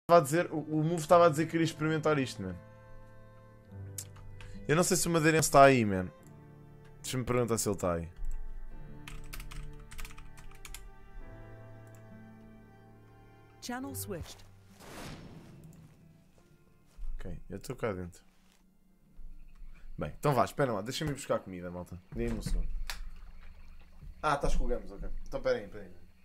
a dizer, o Move estava a dizer que queria experimentar isto, mano. Eu não sei se o Madeirense está aí, mano. Deixa-me perguntar se ele está aí. Channel switched. Ok, eu estou cá dentro. Bem, então vá, espera lá, deixa-me ir buscar comida, malta. Dê-me um segundo. Ah, estás com o Gamos, ok. Então espera aí.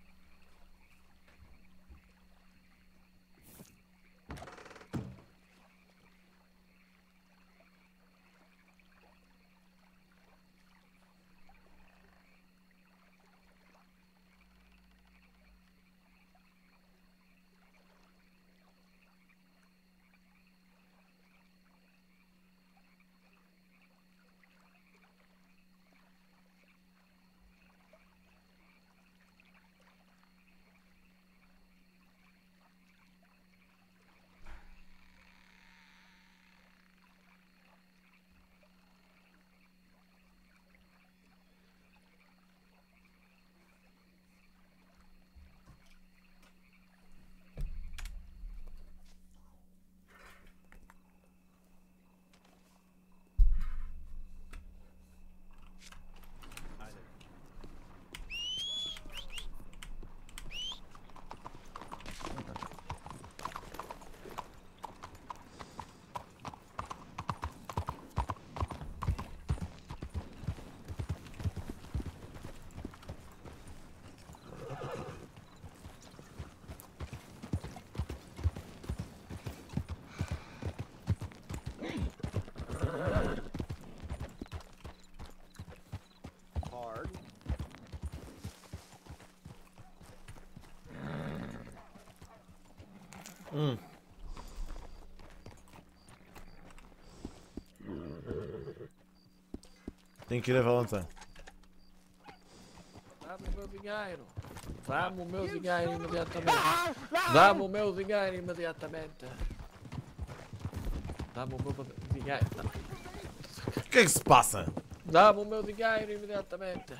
Tenho que ir a Valentine. Dá-me o meu dinheiro. Dá-me o meu dinheiro imediatamente. Dá-me o meu dinheiro imediatamente. Dá-me o meu dinheiro. O que é que se passa? Dá-me o meu dinheiro imediatamente.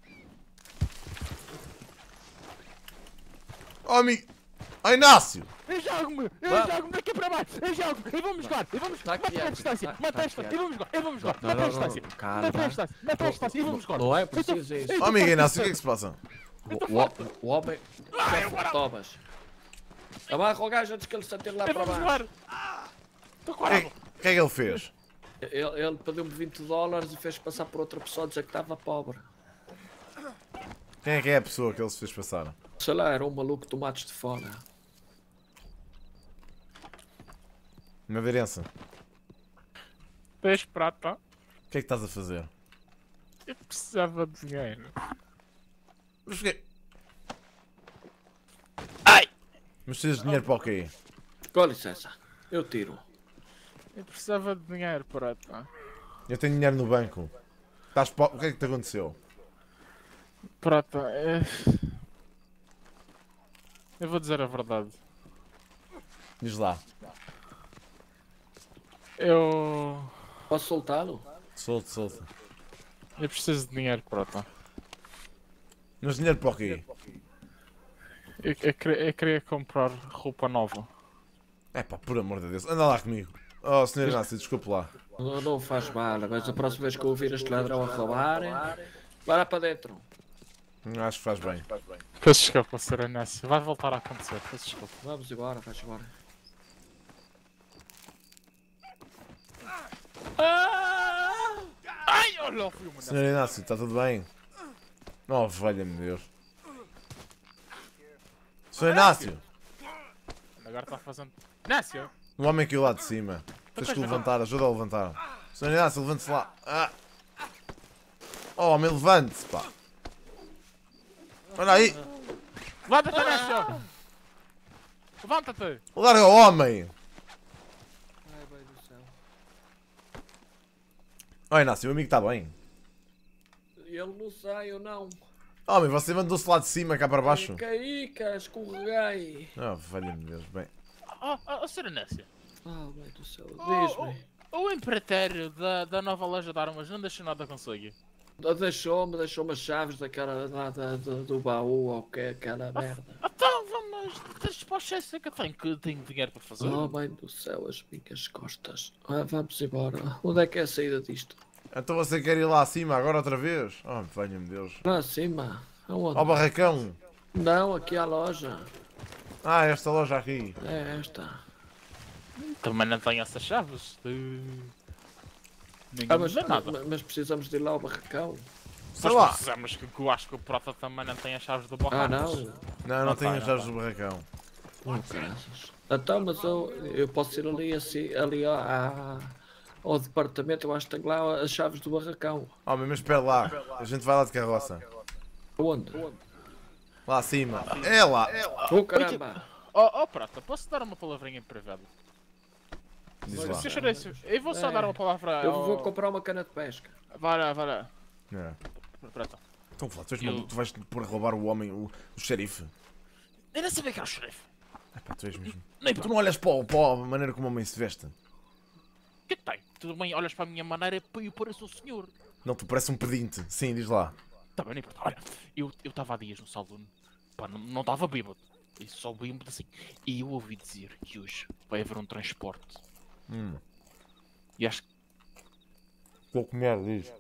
Oh, amigo! Oh, Inácio! Eu jogo-me daqui para baixo, eu vou-me jogar, mantém a distância, mantém a distância, eu vou-me jogar, mantém a distância, mantém a distância, eu vou-me jogar. Não é preciso isso. Oh, amigo Inácio, o que é que se passa? O homem quer tomas. Amarra o gajo antes que ele se atire lá para baixo. Estou quase. O que é que ele fez? Ele pediu-me $20 e fez passar por outra pessoa a dizer que estava pobre. Quem é que é a pessoa que ele se fez passar? Sei lá, era um maluco de tomates de fora. Madeirense, Peixe prata, o que é que estás a fazer? eu precisava de dinheiro. Mas porquê? Ai! Mas precisas de dinheiro para o quê? Com licença, eu tiro. Eu precisava de dinheiro, prata. Eu tenho dinheiro no banco. Estás po... O que é que te aconteceu? Prata, eu vou dizer a verdade. Diz lá. Eu Posso soltá-lo? Solta. Eu preciso de dinheiro, prata. Mas dinheiro para o quê? Eu queria comprar roupa nova. É pá, por amor de Deus. Anda lá comigo. Oh, senhor Inácio, desculpe lá. Não faz mal, mas a próxima vez que eu ouvir este ladrão a roubar, vai lá para dentro. Acho que faz bem. Peço desculpa, Sr. Inácio. Vai voltar a acontecer, peço desculpa. Vamos embora, vais embora. Ai, olha o filme. Senhor Inácio, está tudo bem? Oh, valha-me Deus. Senhor Inácio! Agora está fazendo... Inácio! O homem aqui lá de cima. Tens que levantar, ajuda a levantar. Senhor Inácio, levante-se lá. Ah. Oh, homem, levante-se, pá. Olha aí. Levanta-te, Inácio! Levanta-te! Larga o homem. Ai, bem do céu. Oh, Inácio, o amigo está bem. Ele não sai, eu não. Homem, você mandou-se lá de cima, cá para baixo. Caí, cara, escorreguei. Oh, valha-me Deus, bem. Sr. Inácio. Ah, bem do céu, diz-me. O empreiteiro da nova loja de armas não deixou nada consigo. Deixou-me as chaves daquela lá do baú ou que aquela merda. Então mas deixa para o chefe que eu tenho dinheiro para fazer. Oh, mãe do céu, as minhas costas. Ah, vamos embora. Onde é que é a saída disto? Então você quer ir lá acima agora outra vez? Oh, venha-me Deus. Lá acima? Aonde? Ao barracão. Não, aqui à loja. Ah, esta loja aqui. É esta. Também não tenho essas chaves. Ninguém Mas, me dá nada. mas precisamos de ir lá ao barracão. Sei Mas lá. precisamos que eu acho que o Prota também não tem as chaves do Ah, barraco. não? Não tem, tenho as chaves não do barracão. Oh, graças. Então, mas eu posso ir ali, assim, ali ao departamento, eu acho que tenho lá as chaves do barracão. Oh, mas espera lá. A gente vai lá de carroça. Onde? Lá acima. É lá. Oh, caramba! Oh, Prota, posso dar uma palavrinha em privado? Diz lá. Sr. Chouriço, eu vou só dar uma palavra Eu ao... vou comprar uma cana de pesca. Vai lá. É. Prota. Então, Flá, tu és maluco, tu vais pôr a roubar o homem, o xerife. Eu não sabia que era o xerife. Epá, tu és mesmo. Nem Tu não olhas para a maneira como o homem se veste. O que é que tem? Tudo bem, olhas para a minha maneira e eu pareço um senhor. Não, tu parece um pedinte. Sim, diz lá. Tá bem, Prota. Olha, eu estava há dias no salão. Pá, não estava bêbado. Eu só bêbado assim. E eu ouvi dizer que hoje vai haver um transporte. E acho que... Estou a comer, diz.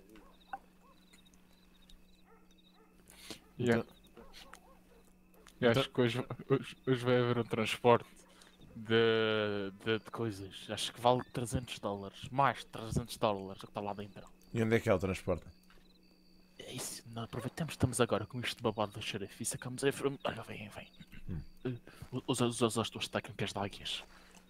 Eu acho que hoje vai haver um transporte de coisas. Acho que vale $300. Mais $300 que está lá dentro. E onde é que é o transporte? É isso, não aproveitamos, estamos agora com isto de babado do xerife e sacamos a... Olha, vem. Usa as tuas técnicas de águias.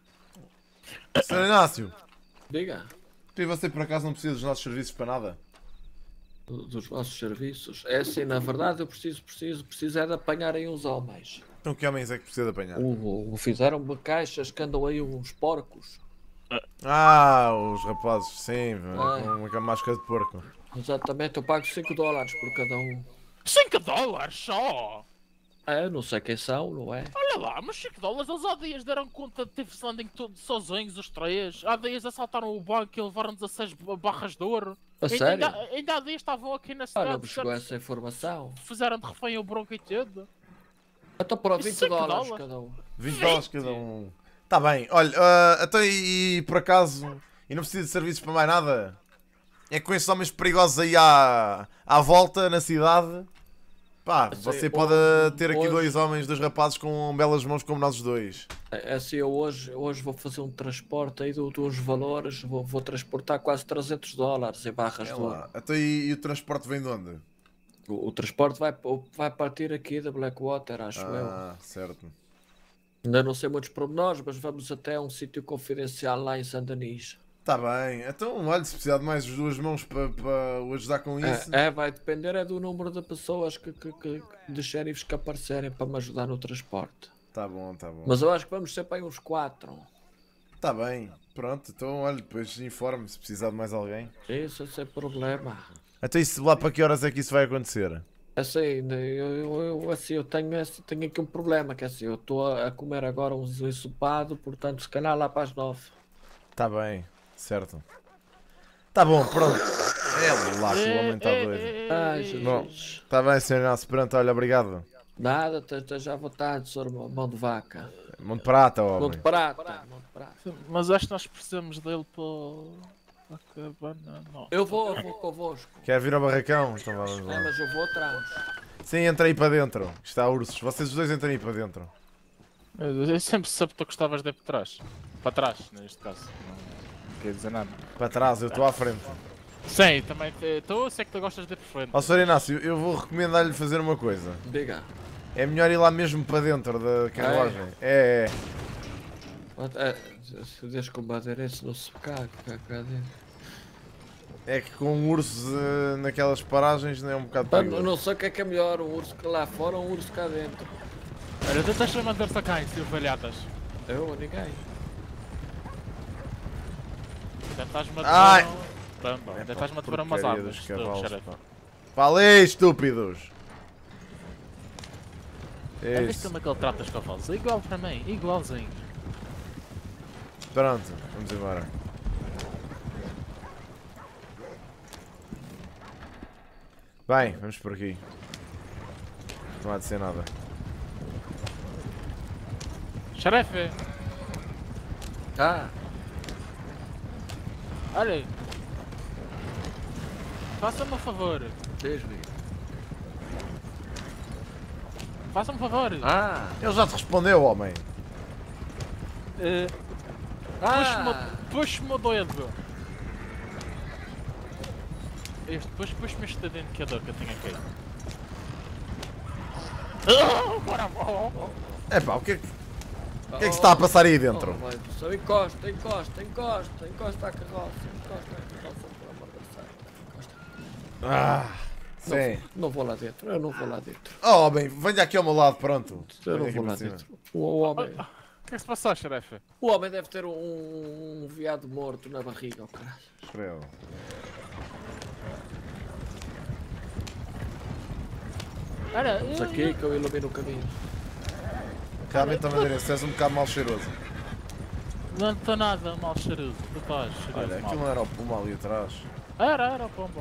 Sr. Inácio, Diga. tu e você por acaso não precisa dos nossos serviços para nada? Dos vossos serviços. É assim, na verdade, eu preciso é de apanhar aí uns homens. Então que homens é que precisa de apanhar? Fizeram-me caixas que andam aí uns porcos. Ah, os rapazes, sim, Ah. uma máscara de porco. Exatamente, eu pago $5 por cada um. $5 só? É, não sei quem são, não é? Olha lá, mas $5 eles há dias deram conta de ter landing todos sozinhos, os três. Há dias assaltaram o banco e levaram 16 barras de ouro. A sério? Ainda há dias estavam aqui na Ah, não cidade. me chegou essa informação. Fizeram de refém o bronco e tudo. Então por E $20 $5 cada um. $20 cada um. Tá bem, olha, então e por acaso, e não precisa de serviços para mais nada? É que com esses homens perigosos aí à volta na cidade, pá, Assim, você pode ter aqui hoje- dois rapazes com belas mãos como nós dois. É assim, eu hoje vou fazer um transporte aí dos valores, vou transportar quase $300 em barras É de ouro. lá. Então e o transporte vem de onde? O transporte vai partir aqui da Blackwater, acho eu. Ah, certo. Ainda não sei muitos pormenores, mas vamos até um sítio confidencial lá em Saint-Denis. Tá bem, então olha, se precisar de mais as duas mãos para o ajudar com isso. Vai depender do número de pessoas de xerifes que aparecerem para me ajudar no transporte. Tá bom, tá bom. Mas eu acho que vamos ser para aí uns 4. Tá bem, pronto, então olha, depois informe se precisar de mais alguém. Isso, sem problema. Então isso lá para que horas é que isso vai acontecer? Assim, eu tenho aqui um problema, que é assim, eu estou a comer agora um ensopado, portanto se calhar lá para as 9. Tá bem, certo. Tá bom, pronto. É lá que o homem está doido. Ai, Bom, Jesus. tá bem, Sr. Inácio, pronto, olha, obrigado. Nada, esteja à vontade, senhor mão de vaca. Mão de prata, Mão homem. de prata, mão de prata. Mas acho que nós precisamos dele para a cabana. Não. Eu vou convosco. Quer vir ao barracão? Então vamos lá. Mas eu vou atrás. Sim, entra aí para dentro. Está ursos. Vocês os dois entrem aí para dentro. Eu sempre soube que tu gostavas de ir para trás. Para trás, neste caso. Não quer dizer nada. Para trás, eu estou à frente. Sim, também. Eu sei que tu gostas de ir para frente. Ó, Sr. Inácio, eu vou recomendar-lhe fazer uma coisa. Diga. É melhor ir lá mesmo para dentro da carruagem. É. Deixa com o madeirense não se caga cá dentro. É que com ursos naquelas paragens não é um bocado Eu perigoso. não sei o que é melhor, um urso lá fora ou um urso cá dentro. Olha, tu estás a mandar-se a cá, seu velhatas. Eu ou ninguém. Ainda estás-me Ai! a ainda estás-me a devorar umas Porcaria armas. dos tu, cavalos, xerife. pá. Falei, estúpidos! Já viste Isso. como é que ele trata os cavalos? É igual para mim, igualzinho. Pronto, vamos embora. Bem, vamos por aqui. Não há de ser nada. Xerefe, Ah, olha. Faça-me um favor. diz-me. Faça-me um favor. Ah, Ele já te respondeu, homem. Puxe-me o dedo. Puxe-me este identificador que eu tenho aqui. Bora, Epá, o que é que se está a passar aí dentro? Oh, mãe do céu, encosta, encosta, encosta, encosta à carroça, encosta à carroça, pelo amor de Deus. Encosta. Ah, sim. Não vou lá dentro, eu não vou lá dentro. Oh, homem, venha aqui ao meu lado, pronto. Eu não Venha aqui vou para lá cima. dentro. O homem, O que é que se passou, xerefe? o homem deve ter um veado morto na barriga, oh caralho. Escreve. Olha, Vamos aqui que eu ilumino o caminho. Realmente, a madeirense, és um bocado mal cheiroso. não estou nada mal cheiroso. Tu estás cheiroso Olha, mal. aquilo não era o puma ali atrás. Era o pombo.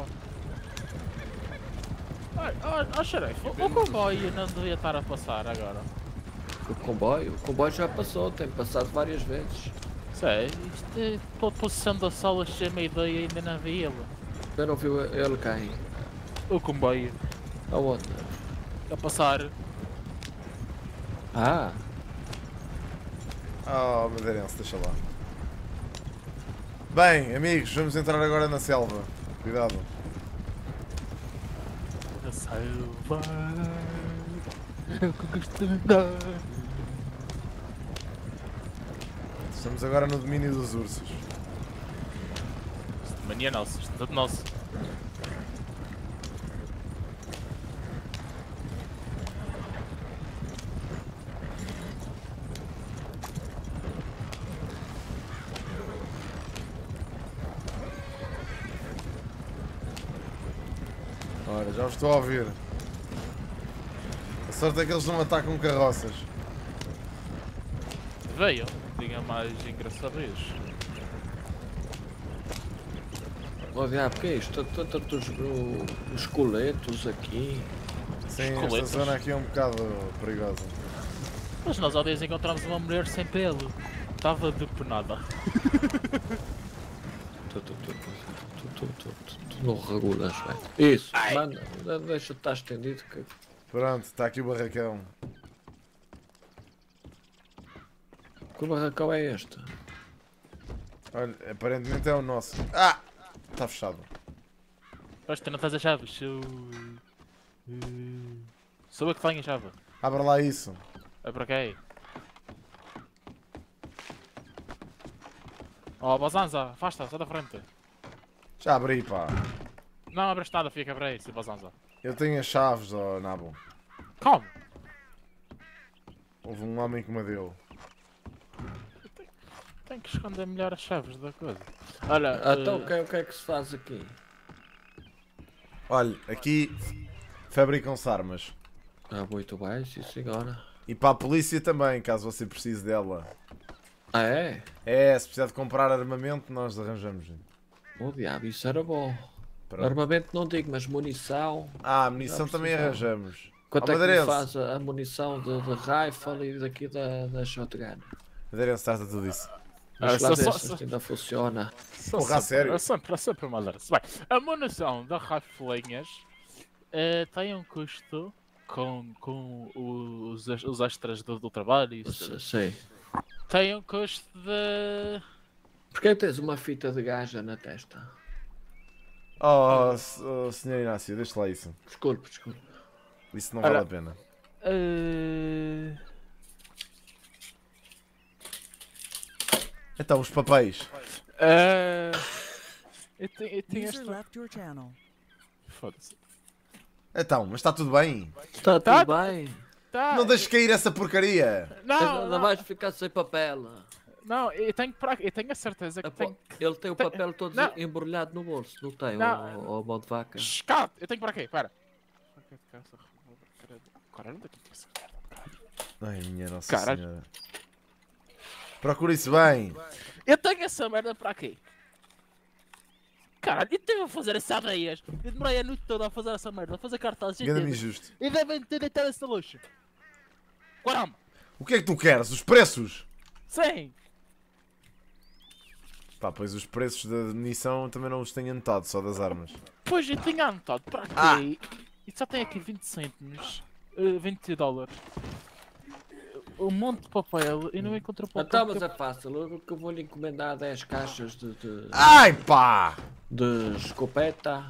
Olha, xerefe, o comboio não devia estar a passar agora. O comboio já passou, tem passado várias vezes. Sei, isto é pela posição da sola, achei uma ideia ainda não vi ele. Eu não viu ele cair. O comboio Aonde? a passar. Ah, Oh, madeirense, deixa lá. Bem, amigos, vamos entrar agora na selva. Cuidado. A selva. Eu que gosto de andar. Estamos agora no domínio dos ursos. Isto de mania nossa, isto é tudo nosso. Ora, já vos estou a ouvir. A sorte é que eles não atacam carroças. Veio, diga mais engraçadez. oh diabo, que é isto? Tantos esqueletos aqui. Sim, esta Esqueletos. zona aqui é um bocado perigosa. Mas nós ao dia encontramos uma mulher sem pelo. Estava depenada. Tu não regulas, velho. Isso, manda, deixa de estar estendido que Pronto, está aqui o barracão. o barracão é este. Olha, aparentemente é o nosso. Ah! Está fechado. Mas tu não tens as chaves. Sou eu que tenho a chave. Abra lá isso. É para quê? Oh, Bazanza, afasta, sai da frente. Já abri, pá. Não abres nada, fica para aí, Bazanza. Eu tenho as chaves, ó Nabo. Como? Houve um homem que me deu. Tenho que esconder melhor as chaves da coisa. Olha, Então o que é que se faz aqui? Olha, aqui fabricam-se armas. Ah, muito bem, sim senhora. E para a polícia também, caso você precise dela. Ah é? É, se precisar de comprar armamento, nós arranjamos. Oh diabo, isso era bom. Pronto. Armamento não digo, mas munição. Ah, a munição Já também precisava. arranjamos. Quanto Ó, é que me madeirense. faz a munição de rifle e daqui da shotgun? Madeirense, trata tudo isso. Mas Ah, lá só- ver só- se isto ainda funciona. Porra, a sério? É sempre uma lance. Bem, a munição da riflinhas tem um custo com os extras do trabalho e isso tudo. Sei. Tem um custo de... Porquê tens uma fita de gaja na testa? Oh, senhor Inácio, deixa lá isso. Desculpe. Isso não Ora. vale a pena. Então, os papéis. Eu tenho User esta... left your channel. Foda-se. Então, mas está tudo bem? Está Tá- tudo bem? Tá, Não deixes cair essa porcaria. Não vais ficar sem papel. Não, eu tenho a certeza que tenho... Ele tem o Tem- papel todo não. embrulhado no bolso, não tem? Não. O mão de vaca. Escate! Eu tenho para quê? Pera. Caralho, onde é que eu essa merda? Ai, minha nossa Caralho. senhora. Procura isso bem. Eu tenho essa merda para quê? Caralho, eu estive a fazer essa areias. Eu demorei a noite toda a fazer essa merda, a fazer cartazes e Engana-me tudo. injusto. E devem ter deitado essa luxo. Caramba! O que é que tu queres? Os preços? Sim! Pá, pois os preços da munição também não os tenho anotado, só das armas. Pois eu tinha anotado, para quê? Ah. E só tem aqui 20 cêntimos, 20 dólares. Um monte de papel e não encontro papel. Então, mas é fácil, que eu vou-lhe encomendar 10 caixas Ai pá! de escopeta,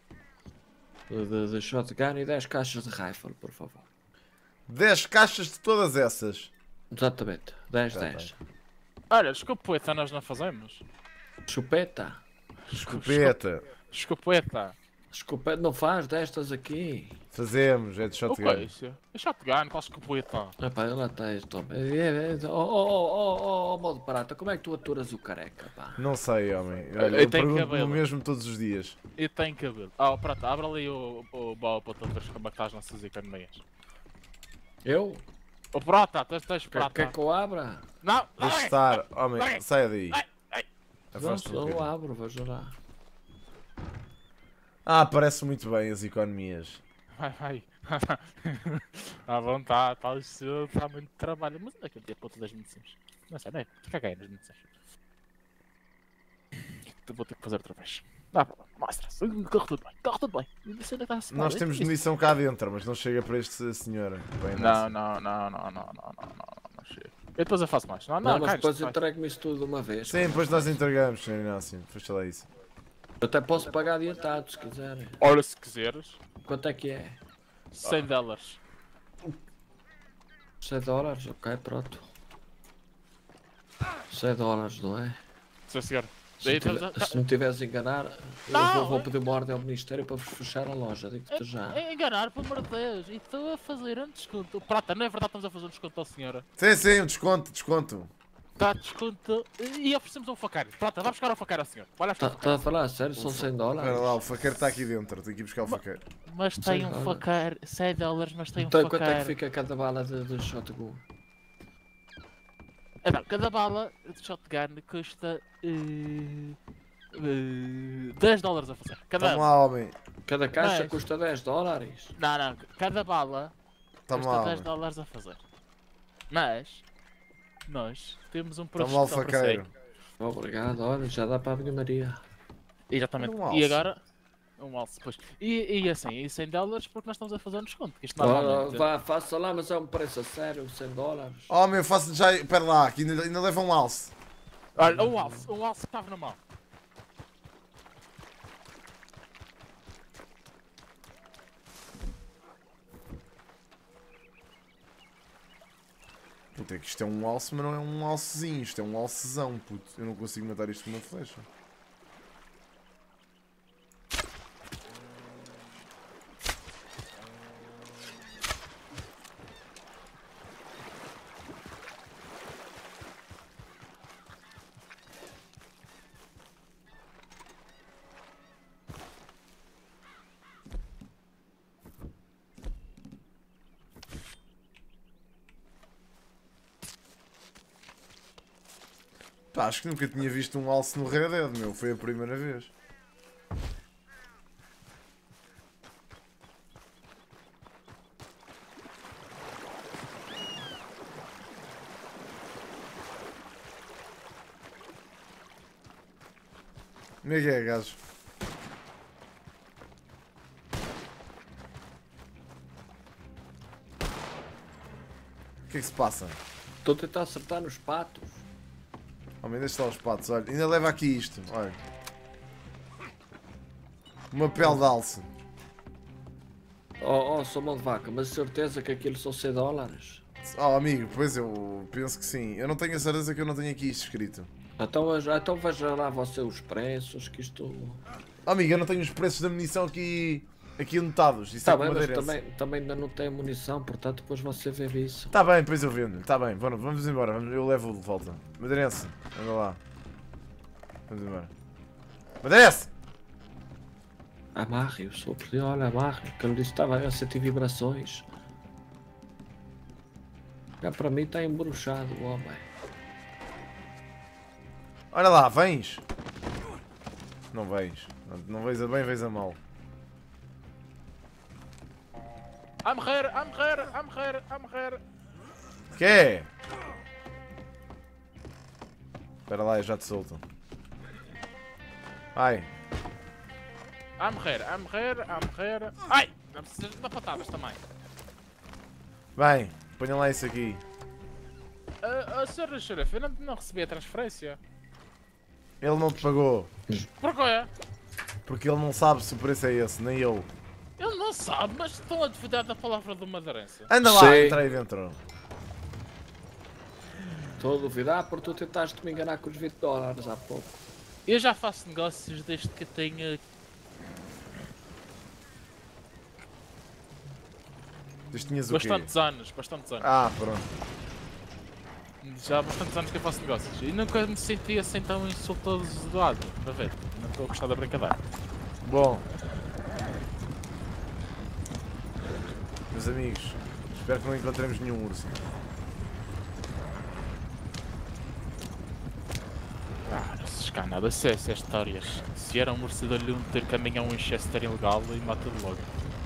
de shotgun e 10 caixas de rifle, por favor. 10 caixas de todas essas. Exatamente, 10, Tá 10. Olha, escopeta nós não fazemos. Chupeta? Escopeta. Escopeta. Escopeta não faz destas aqui. Fazemos, é de O que é shotgun. isso? É shotgun, qual escopeta? Epá, lá tens, toma. Modo prata, como é que tu aturas o careca, pá? Não sei, homem. Olha, Eu eu tenho pergunto cabelo. o mesmo todos os dias. E tem cabelo. Ah, pronto, abre ali o baú para tu veres como é que estás as nossas economias. Eu? O prata, tens Quer prata. que eu abra? Não, Deixa não, estar, homem, Vai. saia daí. Ai, ai. Afasta-me um Eu bocadinho. abro, veja lá. Ah, parece muito bem as economias. Vai. À vontade, está muito trabalho. Mas naquele dia ponto das munições. Não sei, não é? Caguei nas munições. Vou ter que fazer outra vez. Dá para lá, mostra. Corre tudo bem, corre tudo bem. Nós temos munição cá dentro, mas não chega para este senhor. Bem, Não chega. Eu depois eu faço mais. Não, Não, mas Carlos, depois vai. entregue-me isso tudo de uma vez. Sim, depois nós entregamos, Sr. Inácio. Fecha lá isso. Eu até posso pagar adiantado, se quiserem. Olha, se quiseres, Quanto é que é? 100 dólares. 100 dólares? Ok, pronto. 100 dólares, não é? Sim, senhor. Se me tiveres a enganar, Não, eu vou pedir uma ordem ao Ministério para vos fechar a loja, digo-te já. É enganar, pelo amor de Deus. E estou a fazer um desconto. Prata, não é verdade que estamos a fazer um desconto à senhora? Sim, sim, um desconto, desconto. Dá desconto. E oferecemos um facário. Prata, vai buscar um facário à senhora. Olha Está esta a falar a sério? São 100 dólares? Espera lá, o faqueiro está aqui dentro. Tenho que ir buscar o faqueiro. Mas tem um Sim, facário. 100 dólares, mas tem um Então facário. quanto é que fica cada bala de shotgun? É, não, cada bala de shotgun custa 10 dólares a fazer. Cada Toma lá, homem. Cada caixa Mas- custa 10 dólares? Não, cada bala Toma custa lá, 10 homem. dólares a fazer. Mas nós temos um preço Toma lá o especial para faqueiro. si. Obrigado, olha, já dá para a minha Maria. Exatamente. Um alce. E agora um alce, pois. E assim, e 100 dólares porque nós estamos a fazer um desconto. Que isto Ora, normalmente. vá, faça lá, mas é um preço a sério, 100 dólares. Homem, eu faço já. Espera lá, que ainda leva um alce. Olha, um alce que estava na mão. Puta, é que isto é um alce, mas não é um alcezinho. Isto é um alcezão, puto. Eu não consigo matar isto com uma flecha. Pá, acho que nunca tinha visto um alce no Red Dead, meu. Foi a primeira vez. Como é que é, gajo? O que é que se passa? Estou a tentar acertar nos patos. Homem, deixa lá os patos, olha. Ainda leva aqui isto, olha. Uma pele de alce. Oh, sou mão de vaca, mas certeza que aquilo são 100 dólares? Oh, amigo, pois eu penso que sim. Eu não tenho a certeza que eu não tenho aqui isto escrito. Então veja lá você os preços, que isto... Oh, amigo, eu não tenho os preços da munição aqui anotados. Isso Está é bem, com mas madeirense. também ainda não tem munição, portanto depois você vê isso. Tá bem, depois eu vendo. Tá bem, vamos embora. Eu levo de volta. Madeirense, anda lá. Vamos embora. Madeirense! Amarre, eu sou perdido, olha, amarre, que ele disse que estava a sentir vibrações. Já para mim está embruxado o homem. Olha lá, vens? Não vens. Não vens a bem, vens a mal. A morrer. Que é? Espera lá, eu já te solto. Ai. A morrer. Ai! Não precisas de dar patadas também. Bem, ponha lá isso aqui. Senhor Xerife, eu não recebi a transferência. Ele não te pagou. Porquê? Porque ele não sabe se o preço é esse, nem eu. Ele não sabe, mas estão a duvidar da palavra do madeirense. Anda lá, Sei. entra aí dentro. Estou a duvidar porque tu tentaste me enganar com os $20 há pouco. Eu já faço negócios desde que tenho... Desde tinhas o quê? Bastantes anos. Ah, pronto. Já há bastantes anos que eu faço negócios. E nunca me senti assim tão insultoso do lado. Para ver, não estou a gostar da brincadeira. Bom. Meus amigos, espero que não encontremos nenhum urso. Não se escá nada, se é histórias. Se era um urso, dou-lhe um ter caminhão Winchester ilegal e mata-o logo.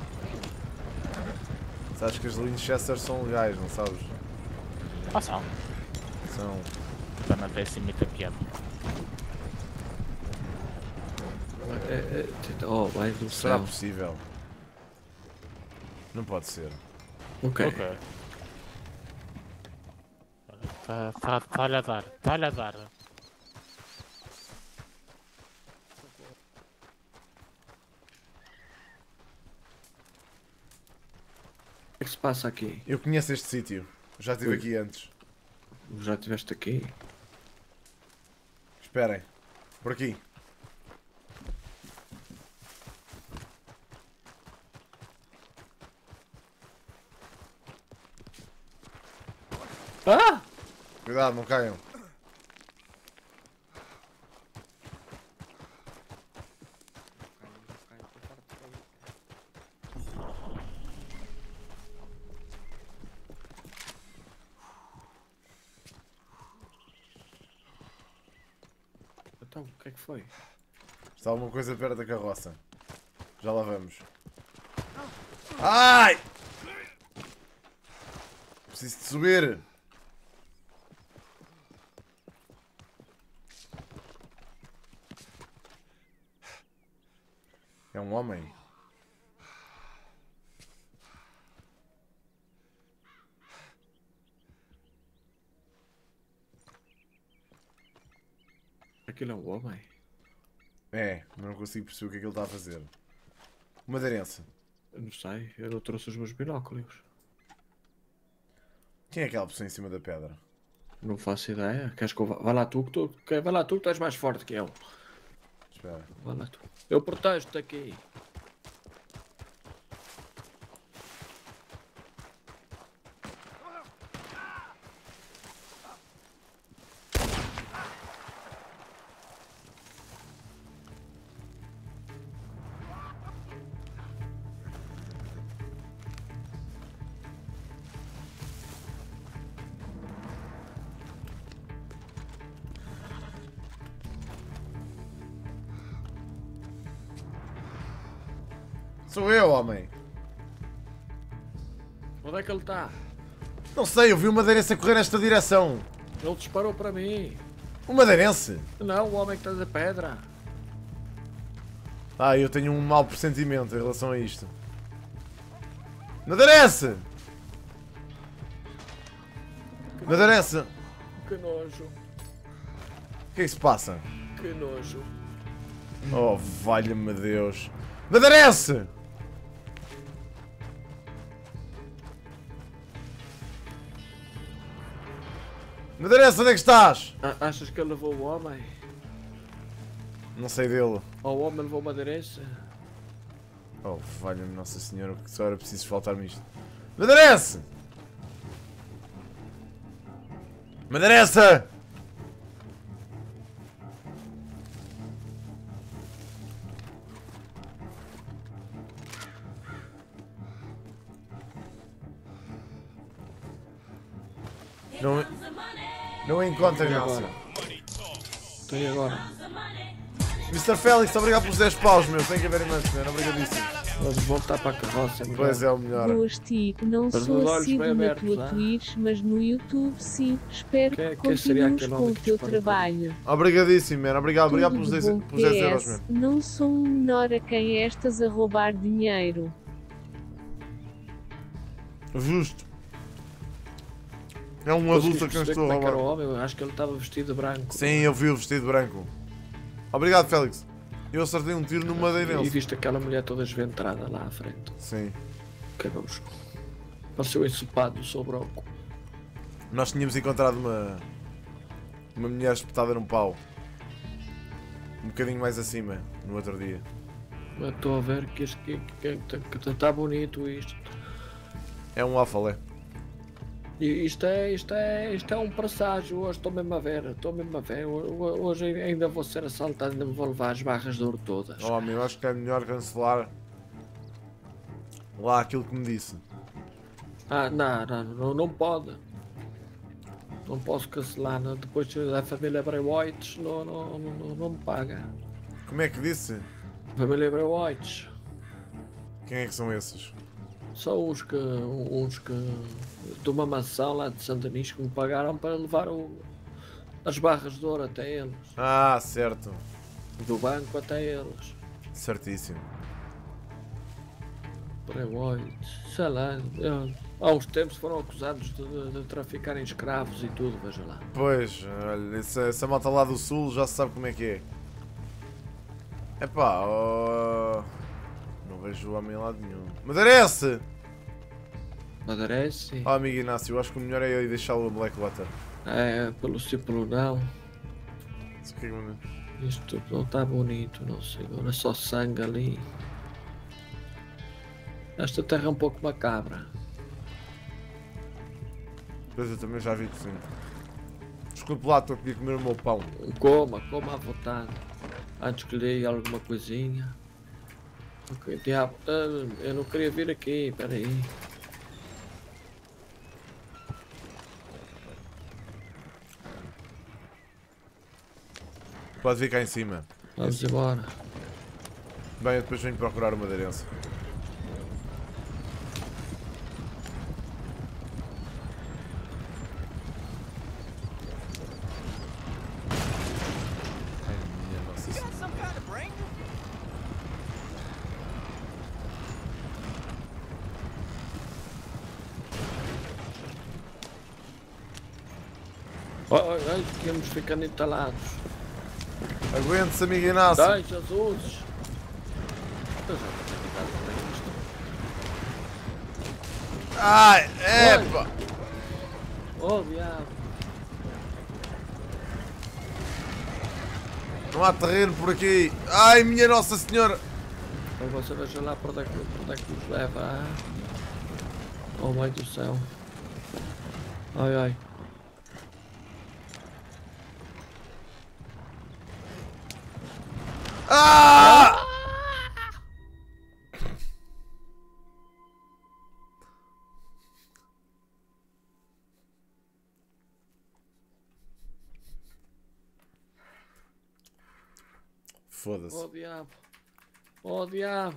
Sabes que as Winchester são legais, não sabes? Ah, são. São. Para não ter assim muita piada. Oh, vai do Será céu. possível? Não pode ser. Ok. Ok. Está-lhe a dar, está-lhe a dar. O que é que se passa aqui? Eu conheço este sítio. Já estive Ui. aqui antes. Já estiveste aqui? Esperem. Por aqui. Ah! Cuidado, não caiam. Então, o que é que foi? Está alguma coisa perto da carroça. Já lá vamos. Ai! Preciso de subir. É um homem. Aquilo é um homem? É, mas não consigo perceber o que é que ele está a fazer. O madeirense. Eu não sei, eu não trouxe os meus binóculos. Quem é aquela pessoa em cima da pedra? Não faço ideia. Queres que eu vá? Vai lá tu vai lá tu que tu és mais forte que eu. Espera. Vai lá tu. Eu protejo-te aqui. Sou eu, homem. Onde é que ele está? Não sei, eu vi o madeirense a correr nesta direção. Ele disparou para mim. O madeirense? Não, o homem que está da pedra. Ah, eu tenho um mau pressentimento em relação a isto. Madeirense! Madeirense! Que nojo. O que é que se passa? Que nojo. Oh, valha-me Deus. Madeirense! Madeirense, onde é que estás? Achas que ele levou o homem? Não sei dele. Ou o homem levou uma adereça? Oh, valha-me Nossa Senhora, que só era preciso faltar-me isto. Madeirense! Madeirense! Não encontra, Nelson. Tem agora. Mr. Félix, obrigado pelos 10 paus, meu. Thank you very much, man. Obrigadíssimo. Vamos voltar para a carroça. Pois é o melhor. Boas, Tico. Não Mas sou os olhos assíduo bem na abertos, tua ah? Twitch, mas no YouTube sim. Espero que seria continues aquele com homem o que teu disparou? trabalho. Obrigadíssimo, man. Obrigado Tudo pelos de 10 bom. pelos 10 euros, PS, man. não sou um menor a quem estas a roubar dinheiro. Justo. É um adulto Conseguiste a quem perceber estou a como é que era o roubar. homem? Eu acho que ele estava vestido de branco. Sim, eu vi o vestido branco. Obrigado, Félix. Eu acertei um tiro no E madeirense. viste aquela mulher toda esventrada lá à frente. Sim. Ok, vamos. Pareceu ensopado do seu broco. Nós tínhamos encontrado uma mulher espetada num pau. Um bocadinho mais acima, no outro dia. Eu estou a ver que está bonito isto. É um alfalé. E isto é um presságio. Hoje estou mesmo a ver. Hoje ainda vou ser assaltado, ainda me vou levar as barras de ouro todas. Oh, amigo, acho que é melhor cancelar lá aquilo que me disse. Ah, não pode. Não posso cancelar. Não. Depois da família Brewhite não me paga. Como é que disse? Família Brewhite. Quem é que são esses? São uns que de uma mansão lá de Santanis que me pagaram para levar as barras de ouro até eles. Ah, certo. Do banco até eles. Certíssimo. Brewhite. Sei lá. Há uns tempos foram acusados de traficarem escravos e tudo, veja lá. Pois, olha, essa malta lá do sul já se sabe como é que é. Epá, não vejo o homem lá de nenhum. Madeirense! Madarece? Oh, amigo Inácio, eu acho que o melhor é eu ir deixá-lo a Blackwater. É, pelo sim, pelo não. Isso que é que- Isto não está bonito, não sei. Agora é só sangue ali. Esta terra é um pouco macabra. Pois eu também já vi que sim. Desculpe lá, estou aqui a comer o meu pão. Coma à vontade. Antes que lhe dê alguma coisinha. Ok, diabo. Eu não queria vir aqui, peraí. Pode vir cá em cima. Vamos embora. Bem, eu depois venho procurar o madeirense. Ai, minha nossa senhora. Ai, que íamos ficando entalados. Aguente-se, amigo Inácio. Ai, Jesus! Eu já vou ter que dar para isto. Ai, epa! Oh, diabo! Não há terreno por aqui. Ai, minha Nossa Senhora. Então você veja lá para onde é que nos leva. Ah? Oh, mãe do céu. Ai, ai. Ah! Foda-se. Oh, diabo. Oh, diabo.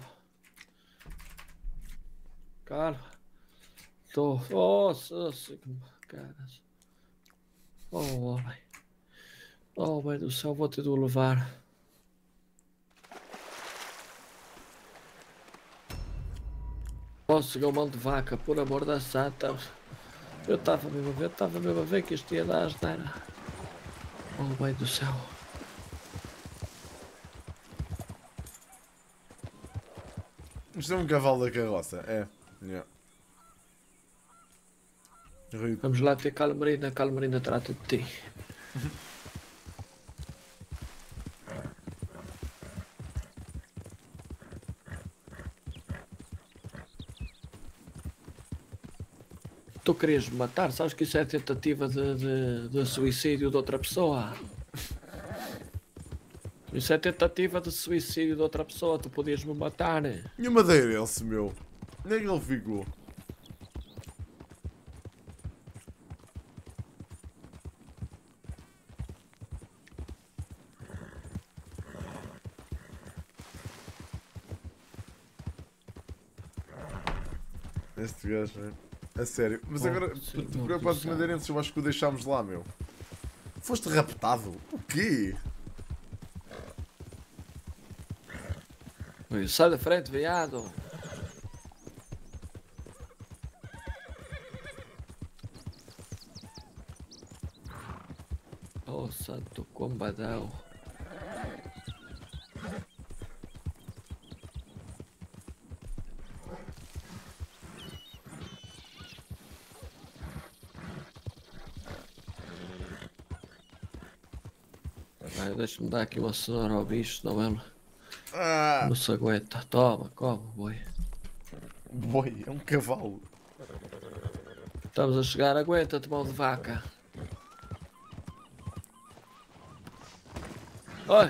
Calma. Estou. Nossa, caras. Oh, homem. Oh, mãe do céu, vou ter de o levar. Posso chegar mão de vaca, por amor da santa. Eu estava mesmo a ver que isto ia dar asneira. Oh, mãe do céu. Isto é um cavalo da carroça. É. Yeah. Rico. Vamos lá ter Calmarina trata de ti. Tu querias me matar? Sabes que isso é tentativa de suicídio de outra pessoa? Isso é tentativa de suicídio de outra pessoa, tu podias me matar. E o madeirense, meu? Onde é que ele ficou? Este gajo, meu. A sério. Mas Oh, agora, sim, te meu preocupas Deus com do céu. madeirenses, eu acho que o deixámos lá, meu. Foste raptado? O quê? Oi, sai da frente, viado. Oh, santo combadão. Vai, deixa-me dar aqui uma cenoura ao bicho, senão ele Ah, não se aguenta. Toma, come, boi. boi, é um cavalo. Estamos a chegar, aguenta-te, mão de vaca. Oi!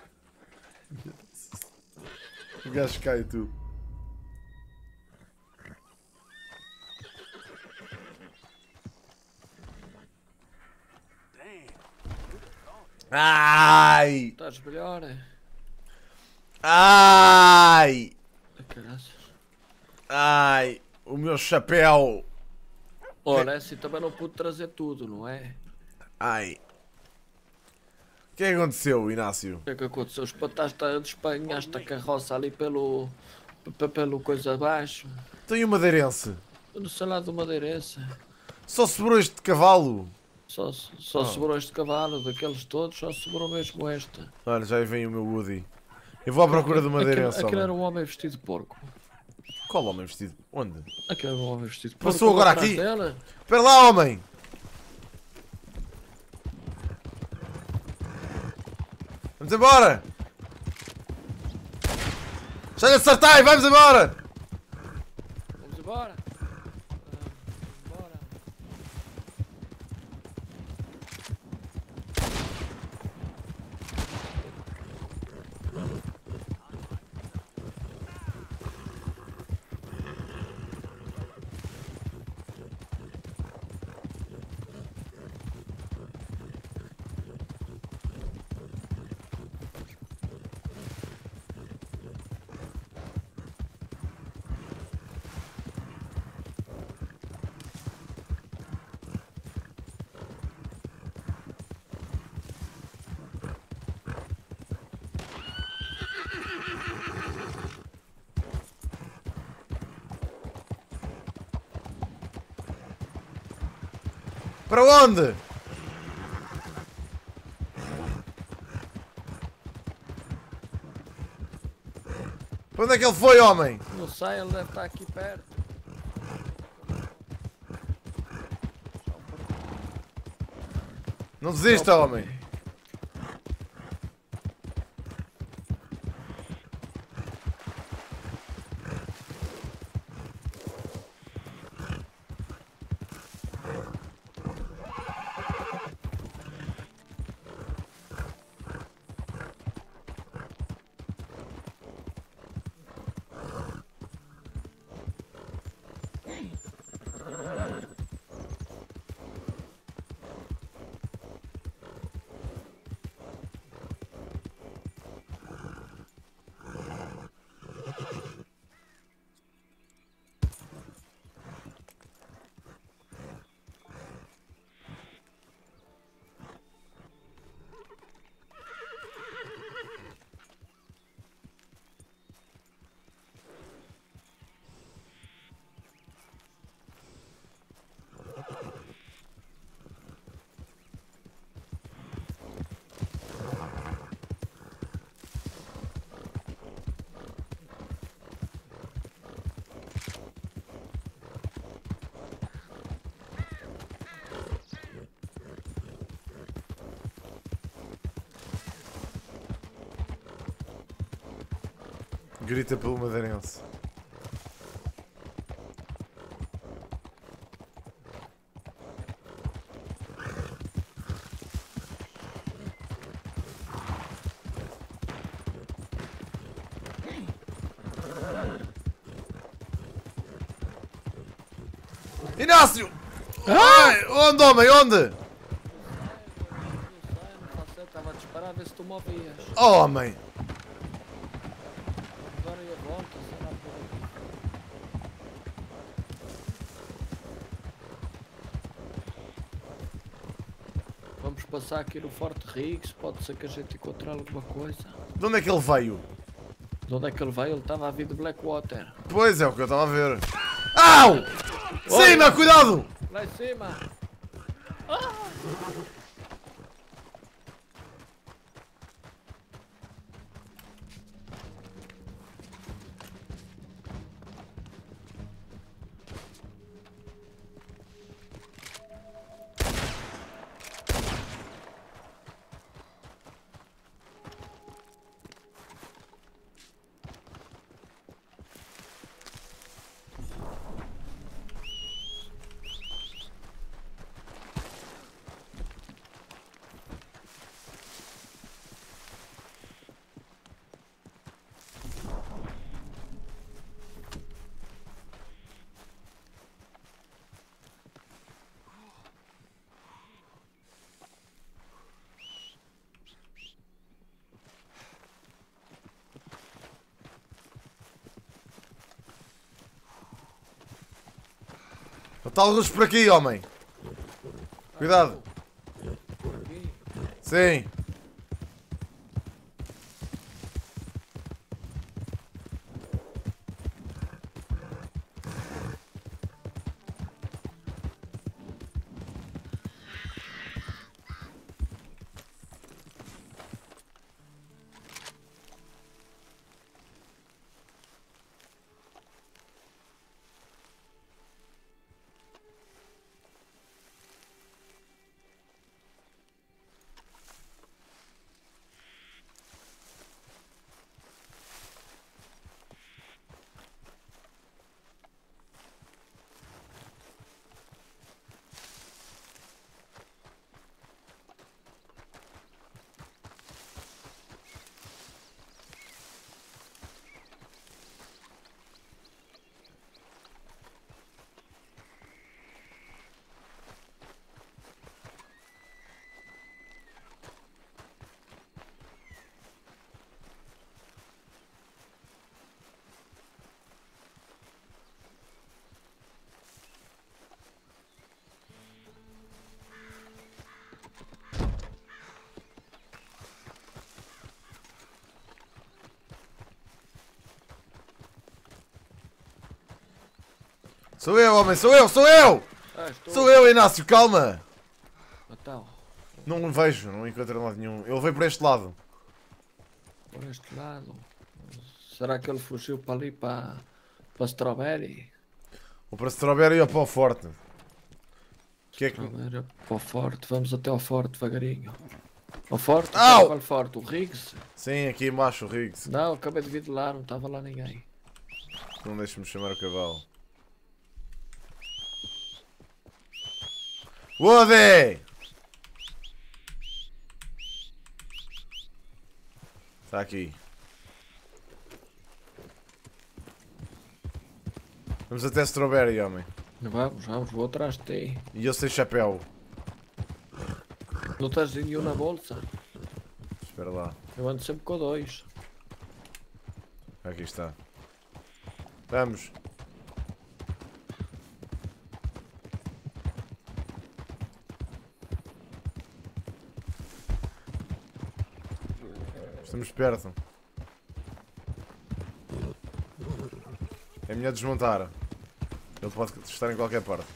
O gajo cai e tu. Ai! Estás melhor, é? Ai! Caraças. Ai! O meu chapéu! Ora, assim também não pude trazer tudo, não é? Ai! O que é que aconteceu, Inácio? O que é que aconteceu? Despanhaste a carroça ali pelo coisa abaixo. Tenho um madeirense. Eu não sei lá do madeirense. Só sobrou este cavalo. Só Oh. sobrou este cavalo, daqueles todos, só sobrou mesmo este. Olha, já aí vem o meu Woody. Eu vou à procura do madeirense. Aquele era homem. um homem vestido de porco. Qual homem vestido? Onde? Aquele era um homem vestido de porco. Passou agora atrás aqui? dele. Espera lá, homem! Vamos embora! Já lhe acertei! Vamos embora! Vamos embora. Bora. Para onde? Para onde é que ele foi, homem? Não sei, ele deve estar aqui perto. Não desista, homem. Grita pelo madeirense. Inácio! Ai, onde, homem? Onde? Não sei, estava a disparar a ver se tu me ouvias. Oh, homem! Agora ia a volta, sei lá por passar aqui no Forte Riggs, pode ser que a gente encontre alguma coisa. De onde é que ele veio? De onde é que ele veio? Ele estava a vir de Blackwater. Pois é, o que eu estava a ver. Au! Cima, cuidado! Lá em cima! Está luz por aqui, homem. Cuidado. Sim. Sou eu, homem, sou eu, sou eu! Sou eu, Inácio, calma! Então, Não o vejo, não encontro lado nenhum. Ele veio por este lado. por este lado. Será que ele fugiu para ali, para Strawberry? Ou para Strawberry ou para o Forte. Que é que... Strawberry para o Forte. Vamos até ao Forte devagarinho. Ao Forte? Au! Qual Forte? O Riggs? Sim, aqui embaixo o Riggs. Não, acabei de vir de lá, não estava lá ninguém. Não deixe-me chamar o cavalo. Woody! Está aqui. Vamos até Strawberry, homem. Vamos, vou atrás de ti. E eu sem chapéu. Não tens nenhum na bolsa? Espera lá. Eu ando sempre com dois. Aqui está. Vamos. Estamos perto. É melhor desmontar. Ele pode estar em qualquer parte.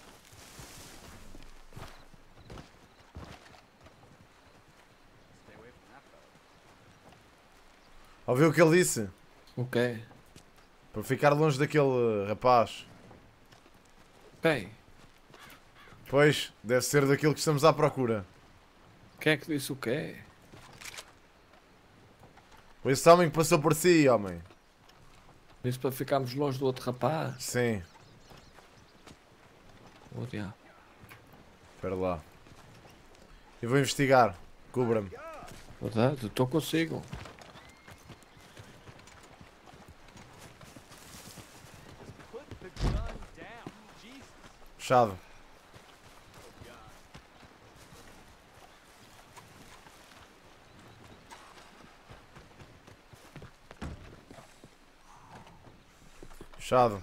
Ouviu o que ele disse? O quê? Para ficar longe daquele rapaz. Quem? Pois, deve ser daquilo que estamos à procura. Quem é que disse o quê? Esse homem que passou por si, homem. Disse para ficarmos longe do outro rapaz? Sim, Oh, diabo. espera lá. Eu vou investigar. Cubra-me. Verdade, estou consigo. Fechado. Fechado.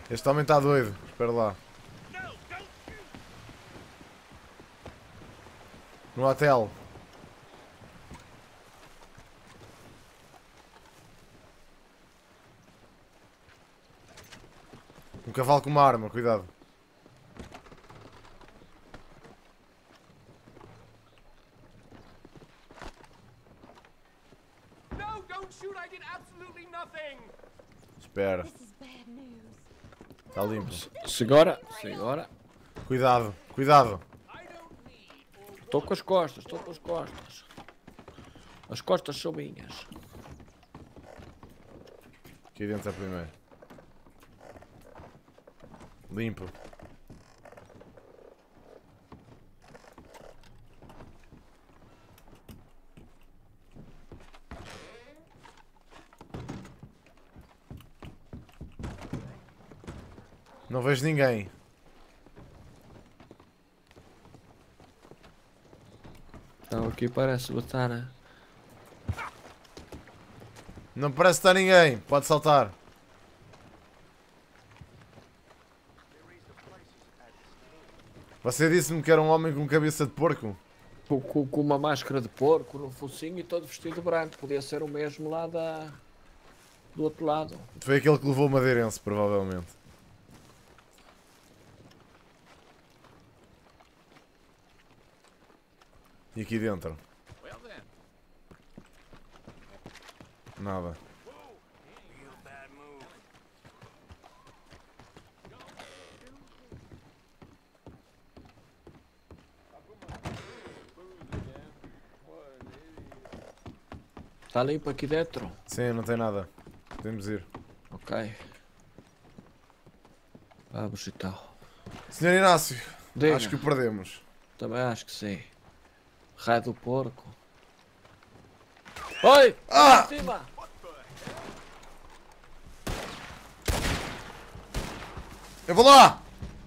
Este homem está doido. Espera lá. No hotel. Um cavalo com uma arma, cuidado. No, don't shoot. I did absolutely nothing. Espera. Está limpo. Segura, segura. Cuidado, cuidado. Estou com as costas, estou com as costas. As costas são minhas. Aqui dentro é primeiro. Limpo. Não vejo ninguém. Então aqui parece botar. Não parece estar ninguém. Pode saltar. Você disse-me que era um homem com cabeça de porco? Com uma máscara de porco no focinho e todo vestido de branco. Podia ser o mesmo lá do outro lado. Foi aquele que levou o madeirense, provavelmente. E aqui dentro? Nada. Está limpo aqui dentro? Sim, não tem nada. Podemos ir. Ok. Vamos então. Senhor Inácio, Diga. acho que o perdemos. Também acho que sim. Raio do porco. Oi! Ah! Em cima! Eu vou lá!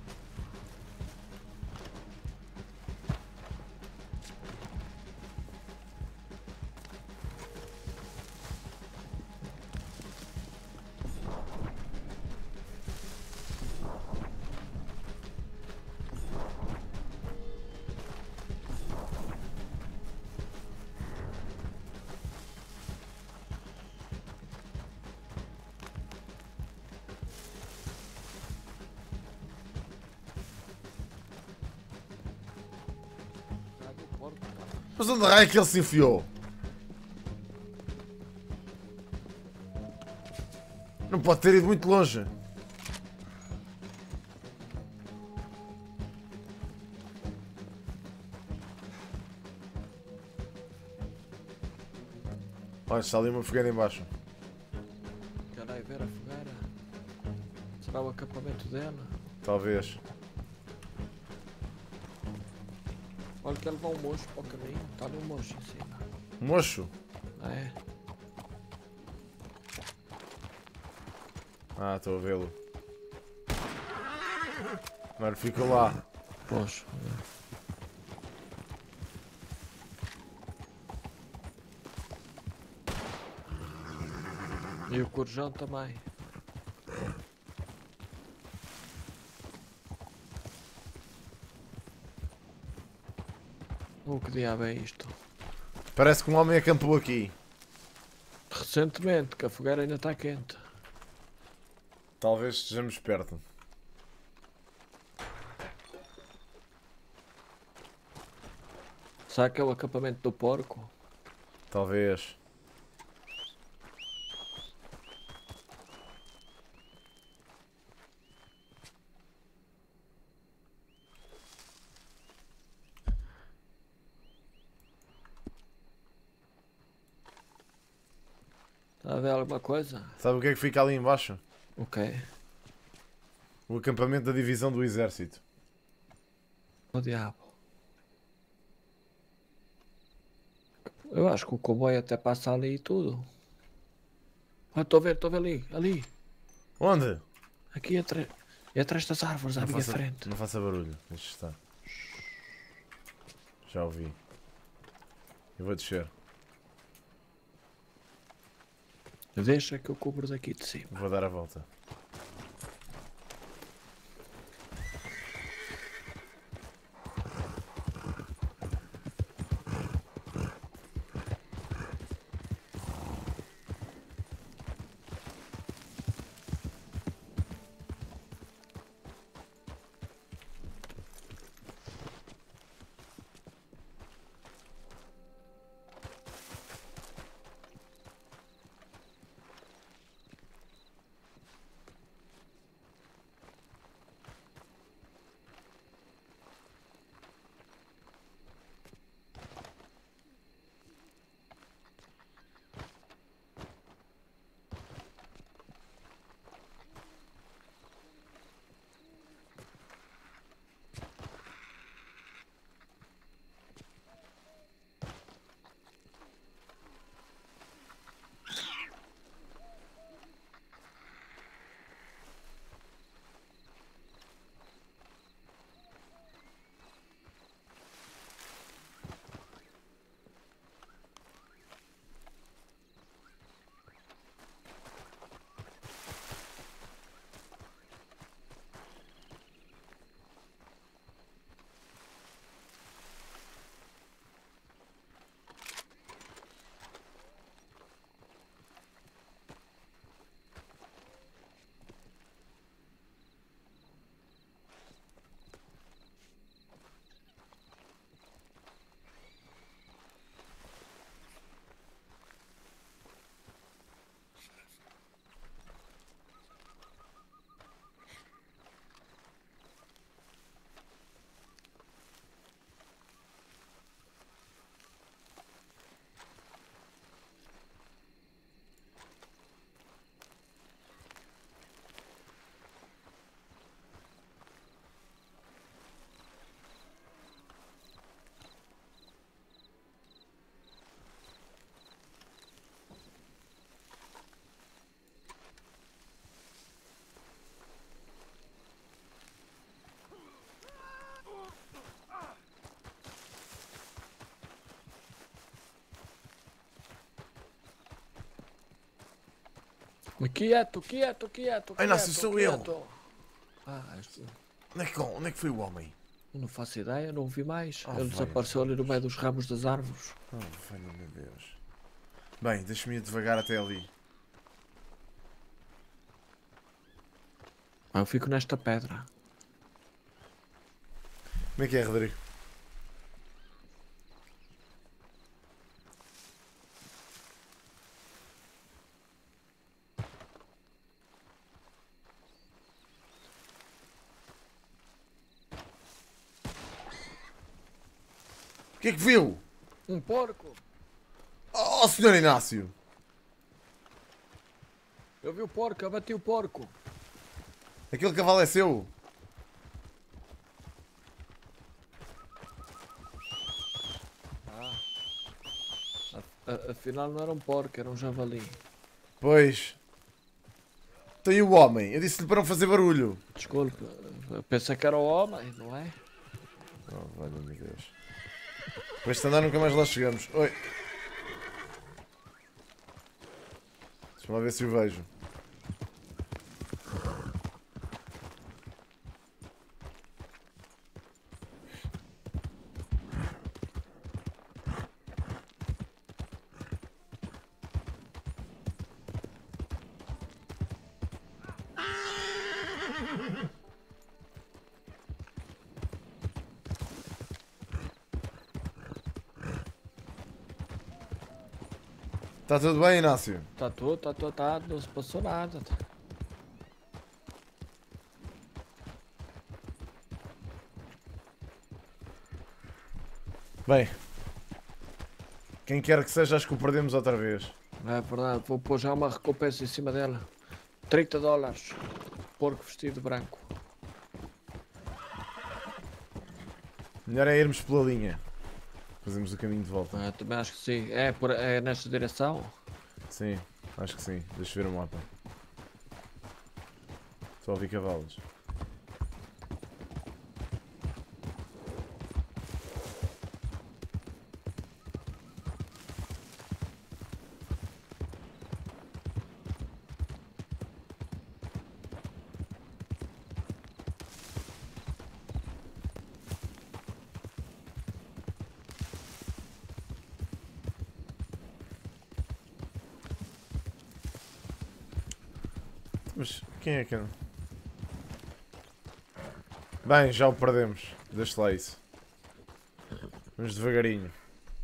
Raio do porco. Mas onde raio é que ele se enfiou? Não pode ter ido muito longe. Olha, está ali uma fogueira em baixo. Quero aí ver a fogueira. Será o acampamento dela? Talvez. Olha que ele levou um mocho para o caminho. Está ali um mocho em cima. Mocho? É. Ah, estou a vê-lo. Agora fica lá. Poxa. E o corujão também. O que diabo é isto? Parece que um homem acampou aqui. Recentemente, que a fogueira ainda está quente. Talvez estejamos perto. Será que é o acampamento do porco? Talvez. Está a ver alguma coisa? Sabe o que é que fica ali embaixo? Ok. O acampamento da divisão do exército. O diabo. Eu acho que o comboio até passa ali e tudo. Ah, estou a ver ali, ali. Onde? Aqui entre estas árvores à minha frente. Não faça barulho. Deixa estar. Já ouvi. Eu vou descer. Deixa que eu cubro daqui de cima. Vou dar a volta. Quieto, quieto, quieto. Ai, Inácio, quieto, sou eu. quieto. Ah, este... Onde é que foi o homem? Não faço ideia, não o vi mais. Oh, Ele vai. desapareceu ali no meio dos ramos das árvores. Oh, valeu, meu Deus. Bem, deixa-me ir devagar até ali. Eu fico nesta pedra. Como é que é, Rodrigo? O que é que viu? Um porco! Oh, senhor Inácio! Eu vi o porco, eu bati o porco. Aquele cavalo é seu? Afinal não era um porco, era um javali. Pois. Tem o homem. Eu disse-lhe para não fazer barulho. Desculpe, eu pensei que era o homem, não é? Oh, valeu, meu Deus. Para este andar nunca mais lá chegamos. Oi. Deixa-me lá ver se o vejo. Está tudo bem, Inácio? Tá tudo, não se passou nada. Bem. Quem quer que seja, acho que o perdemos outra vez. É verdade, vou pôr já uma recompensa em cima dela. $30. Porco vestido de branco. Melhor é irmos pela linha. Fazemos o caminho de volta. Também acho que sim. É nesta direção? Sim, acho que sim. Deixa eu ver o mapa. Só ouvi cavalos. Mas quem é que... Bem, já o perdemos. Deixa lá isso. Vamos devagarinho.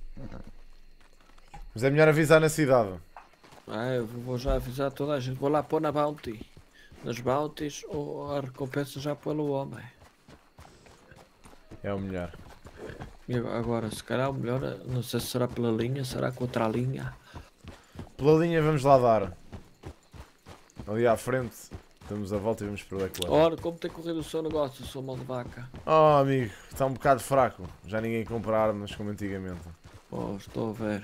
Mas é melhor avisar na cidade. Eu vou já avisar toda a gente. Vou lá pôr na bounty. Nas bounties ou a recompensa já pelo homem. É o melhor. E agora, se calhar o melhor, não sei se será pela linha, será contra a linha. Pela linha vamos lá dar. Ali à frente. Damos a volta e vamos para o Black Lake. Ora, como tem corrido o seu negócio, sou mão de vaca? Oh, amigo, está um bocado fraco. Já ninguém compra armas como antigamente. Oh, estou a ver.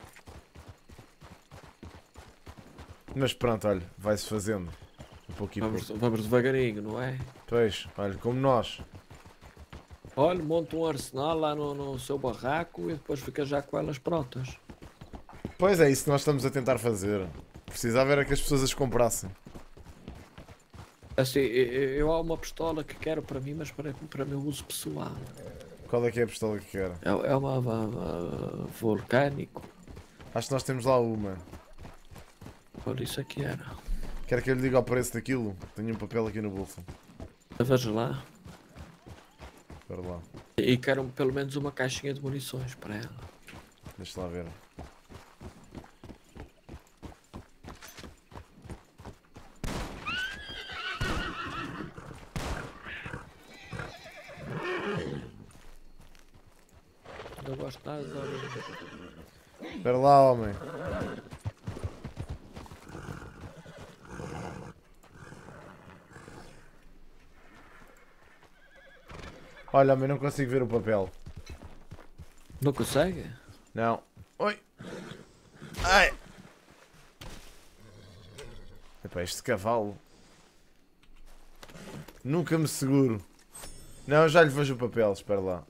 Mas pronto, olha, vai-se fazendo. Um pouquinho a pouco. Vamos devagarinho, não é? Pois, olha, como nós. Olha, monta um arsenal lá no seu barraco e depois fica já com elas prontas. Pois é, isso que nós estamos a tentar fazer. Precisava era que as pessoas as comprassem. Assim, eu há uma pistola que quero para mim, mas para meu uso pessoal. Qual é que é a pistola que quer? É uma vulcânico. Acho que nós temos lá uma. Por isso aqui era. Quer que eu lhe diga o preço daquilo? Tenho um papel aqui no bolso. Veja lá. Espera lá. E quero pelo menos uma caixinha de munições para ela. Deixa lá ver. Não gosto nada de... Espera lá, homem. Olha, homem, não consigo ver o papel. Não consegue? Não. Oi. Ai. Epá, este cavalo. Nunca me seguro. Não, eu já lhe vejo o papel, espera lá.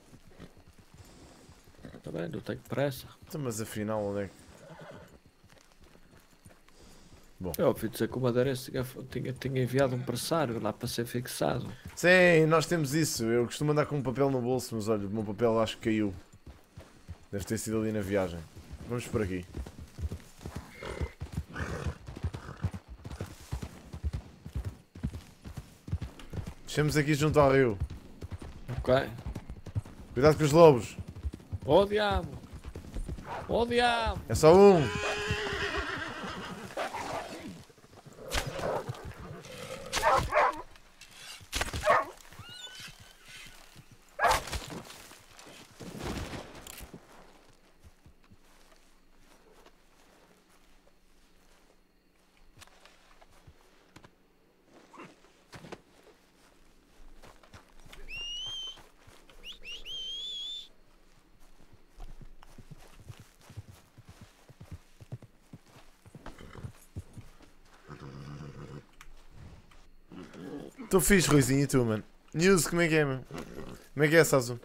Está bem, não tenho pressa. Então, mas afinal, onde é que... Eu ouvi dizer que o Madeirense tinha enviado um pressário lá para ser fixado. Sim, nós temos isso. Eu costumo andar com um papel no bolso, mas olha, o meu papel acho que caiu. Deve ter sido ali na viagem. Vamos por aqui. Descemos aqui junto ao rio. Ok. Cuidado com os lobos. Oh diabo! Oh diabo! É só um. Estou fixe, Ruizinho, e tu, mano? News, como é que é, mano? Como é que é, Sazu?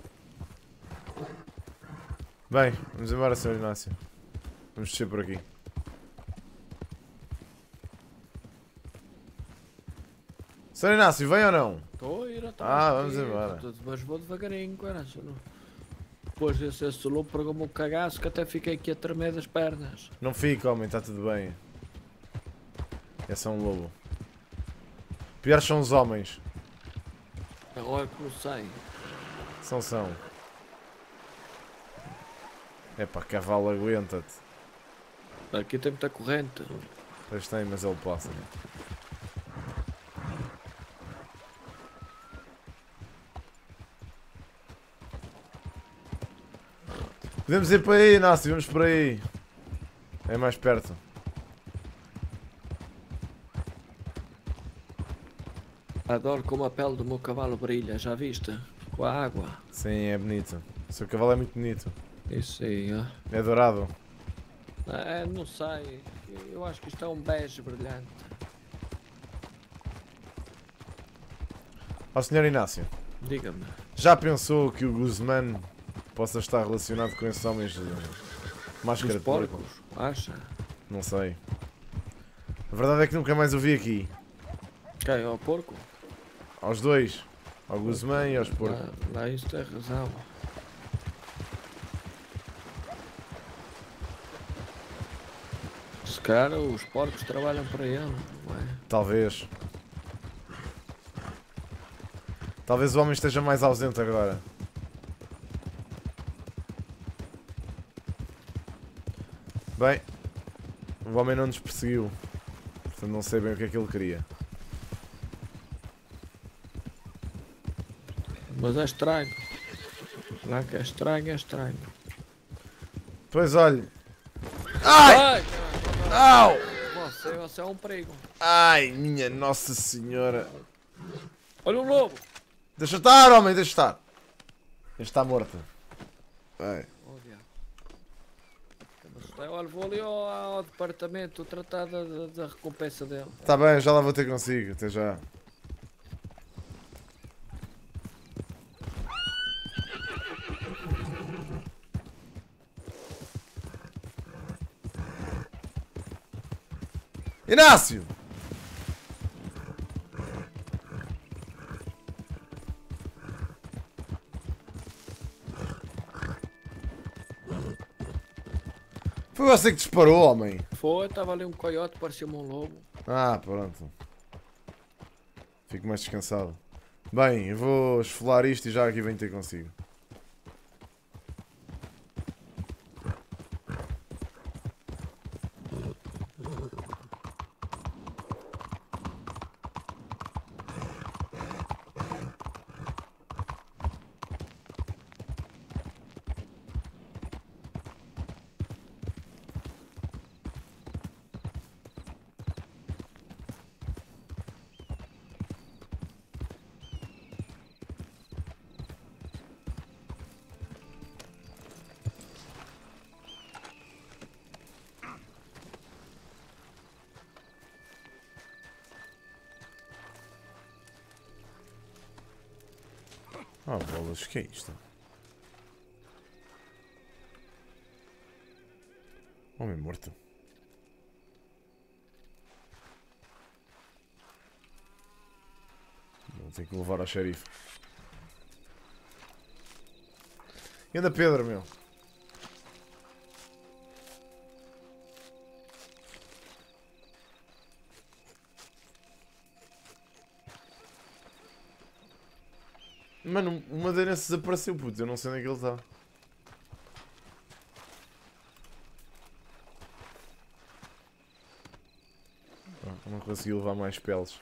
Bem, vamos embora, Sr. Inácio. Vamos descer por aqui. Sr. Inácio, vem ou não? Estou a ir atrás. Ah, de vamos ti, embora. Mas vou devagarinho, cara. Depois esse lobo pegou-me um cagaço que até fiquei aqui a tremer das pernas. Não fica, homem, está tudo bem. É só um lobo. Piores são os homens. Agora que não sei. São. Epá, cavalo, aguenta-te. Aqui tem muita corrente. Pois tem, mas ele passa. Podemos ir para aí, Inácio, vamos por aí. É mais perto. Adoro como a pele do meu cavalo brilha, já viste? Com a água. Sim, é bonito. O seu cavalo é muito bonito. Isso aí, ó. É dourado. É, não sei. Eu acho que isto é um bege brilhante. Ó, Sr. Inácio, Diga-me. já pensou que o Guzmán possa estar relacionado com esses homens de máscara Os de porco? porcos, acha? Não sei. A verdade é que nunca mais o vi aqui. Quem? Ao porco? Aos dois. Ao Guzmán e aos porcos. Lá isso tem razão. Se calhar os porcos trabalham para ele, não é? Talvez. Talvez o homem esteja mais ausente agora. Bem, o homem não nos perseguiu. Portanto não sei bem o que é que ele queria. Mas é estranho. Lá que é estranho, é estranho. Pois olhe. Ai! Ai! Au! Você é um perigo. Ai, minha Nossa Senhora. Olha o lobo! Deixa estar, homem, deixa estar. Ele está morto. Ai. Oh, diabo. Olha, vou ali ao departamento tratar da recompensa dele. Está bem, já lá vou ter consigo. Até já. Inácio! Foi você que disparou, homem. Foi, estava ali um coiote, parecia-me um lobo. Ah, pronto. Fico mais descansado. Bem, eu vou esfolar isto e já aqui venho ter consigo. Ah, bolas, que é isto? Homem morto. Vou ter que levar ao xerife. E anda Pedro, meu. Mano, o madeirense desapareceu, puto. Eu não sei onde é que ele está. Não consegui levar mais peles.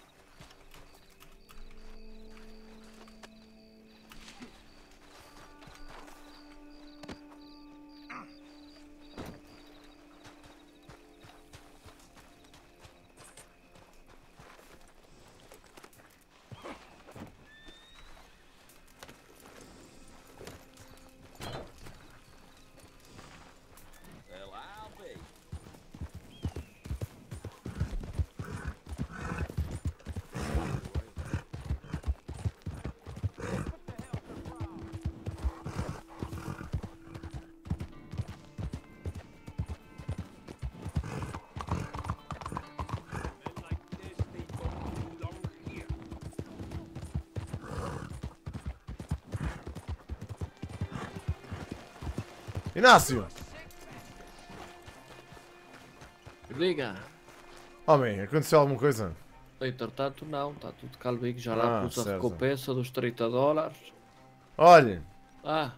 Inácio! Liga. Homem, aconteceu alguma coisa? Entretanto, não. Está tudo calminho. Já lá pus a certo. recompensa dos 30 dólares. Olha, Ah,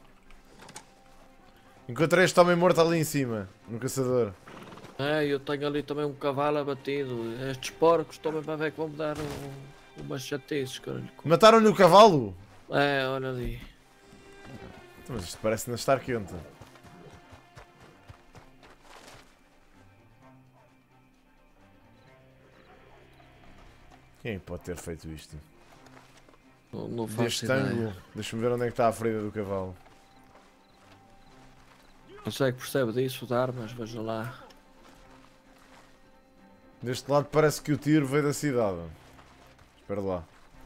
encontrei este homem morto ali em cima, no caçador. eu tenho ali também um cavalo abatido. Estes porcos também para ver que vão me dar umas chatices, caralho. Mataram-lhe o cavalo? Olha ali. Mas isto parece não estar quente. Quem pode ter feito isto? Não faço Deste ideia. ângulo. Deixa-me ver onde é que está a ferida do cavalo. Não sei que percebe disso, de armas, veja lá. Deste lado parece que o tiro veio da cidade. Espera lá.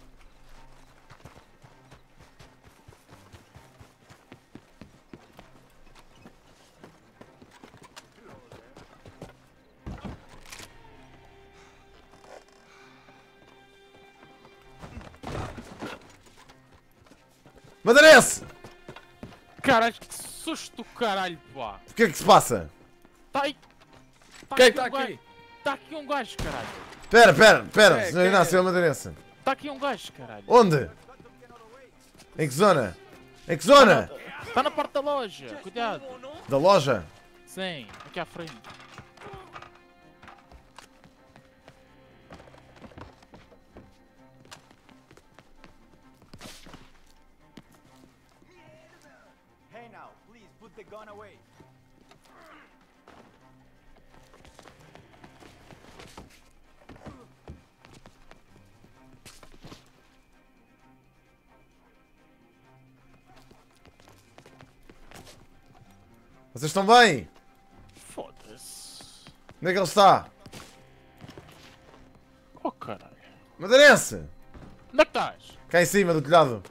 Madeirense! Caralho, que susto, caralho, pá. O que é que se passa? Tá aí. Quem está um gajo- aqui? Tá aqui um gajo, caralho. Espera, É, senhor quem Inácio, é? é o madeirense. Tá aqui um gajo, caralho. Onde? Em que zona? Em que zona? Tá na porta da loja, cuidado. Da loja? Sim, aqui à frente. Hey now, please put the gun away. Vocês estão bem? Foda-se. Onde é que ele está? Oh, caralho. Madeirense! Onde é que estás? Cá em cima do telhado.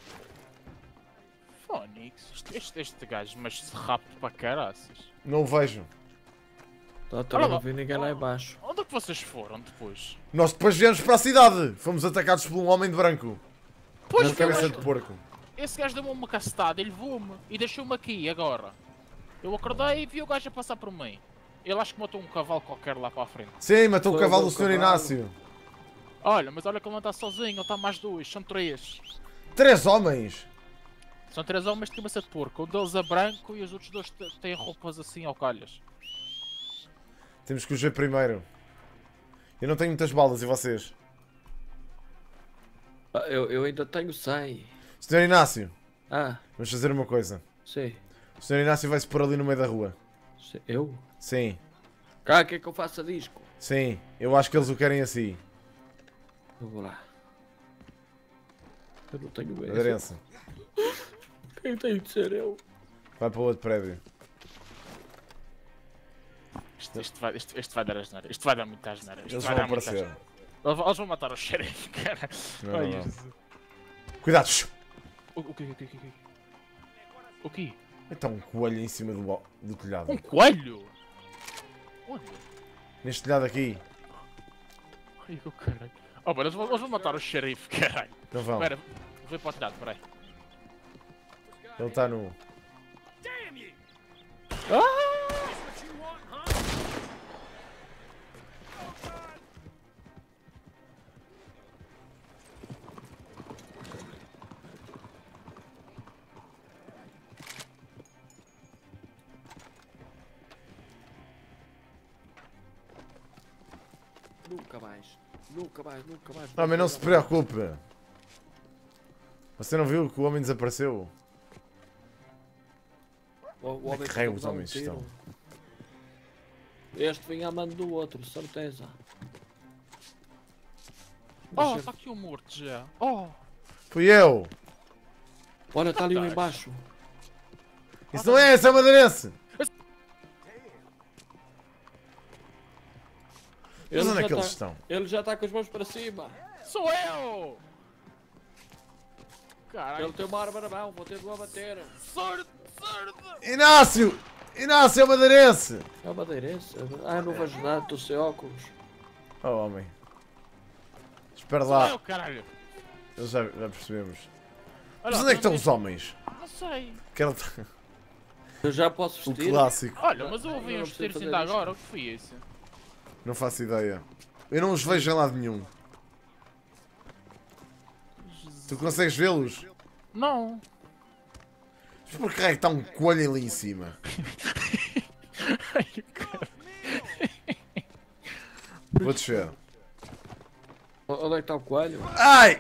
Fónix, este gajo, mas se rápido para caraças. Não o vejo. Também não vi ninguém lá embaixo. Onde é que vocês foram depois? Nós depois viemos para a cidade. Fomos atacados por um homem de branco. Pois, Com cabeça de porco. esse gajo deu-me uma cacetada, ele voou-me e deixou-me aqui agora. Eu acordei e vi o gajo a passar por mim. Ele acho que matou um cavalo qualquer lá para a frente. Sim, matou o Foi cavalo o do Sr. cavalo. Inácio. Olha, mas olha que ele não está sozinho, ele está mais dois, são três. 3 homens. São três homens de cabeça de porco, um deles é branco e os outros dois têm roupas assim ao calhas. Temos que os ver primeiro. Eu não tenho muitas balas, e vocês? Eu ainda tenho 100. Sr. Inácio, Ah, vamos fazer uma coisa. sim. O Sr. Inácio vai-se pôr ali no meio da rua. Eu? Sim, Cá, quer que eu faça disco? sim. Eu acho que eles o querem assim. Eu vou lá. Eu não tenho medo. Madeirense, Quem tem de ser eu? vai para o outro prédio. Isto vai dar asneira, isto vai dar muita asneira. Isto Eles vai vão dar muita aparecer. asneira. Eles vão matar o xerife, cara. Não, Ai, não. Jesus. Cuidado! shh. O quê? O quê? Então um coelho em cima do telhado. Um coelho? Onde? Neste telhado aqui. Ai, o caralho. Oh, mano, eles vão matar o xerife, caralho. Não vão. Espera, vou para o telhado, peraí. Ele está no... Nunca mais. Nunca mais, nunca mais. Não, mas não se preocupe. Você não viu que o homem desapareceu? O homem que que raio está os a dar homens tiro. estão? Este vinha a mando do outro, certeza. Oh, Deixa- está aqui o morto já. Oh, Fui eu! Olha, está ali um Estás. embaixo. Isso não é, esse é o madeirense! Mas onde é que eles estão? Ele já está com as mãos para cima. sou eu! Caralho, Ele tem uma arma na mão, vou ter de o abater. sorte, sorte! Inácio! Inácio é o madeirense! É o madeirense? Ah, não vejo nada, estou sem óculos. Oh, homem. Espera Sou eu, lá. caralho! Já percebemos. Olha, Mas onde é que estão não os homens? Não sei. Que ele Eu já posso o vestir? clássico. Olha, mas eu ouvi Eu não uns preciso tiros fazer ainda isto. agora, o que foi isso? Não faço ideia. Eu não os vejo em lado nenhum. Tu consegues vê-los? Não. Mas por que é que está um coelho ali em cima? Ai, cara. Vou descer. Onde é que está o coelho? Ai!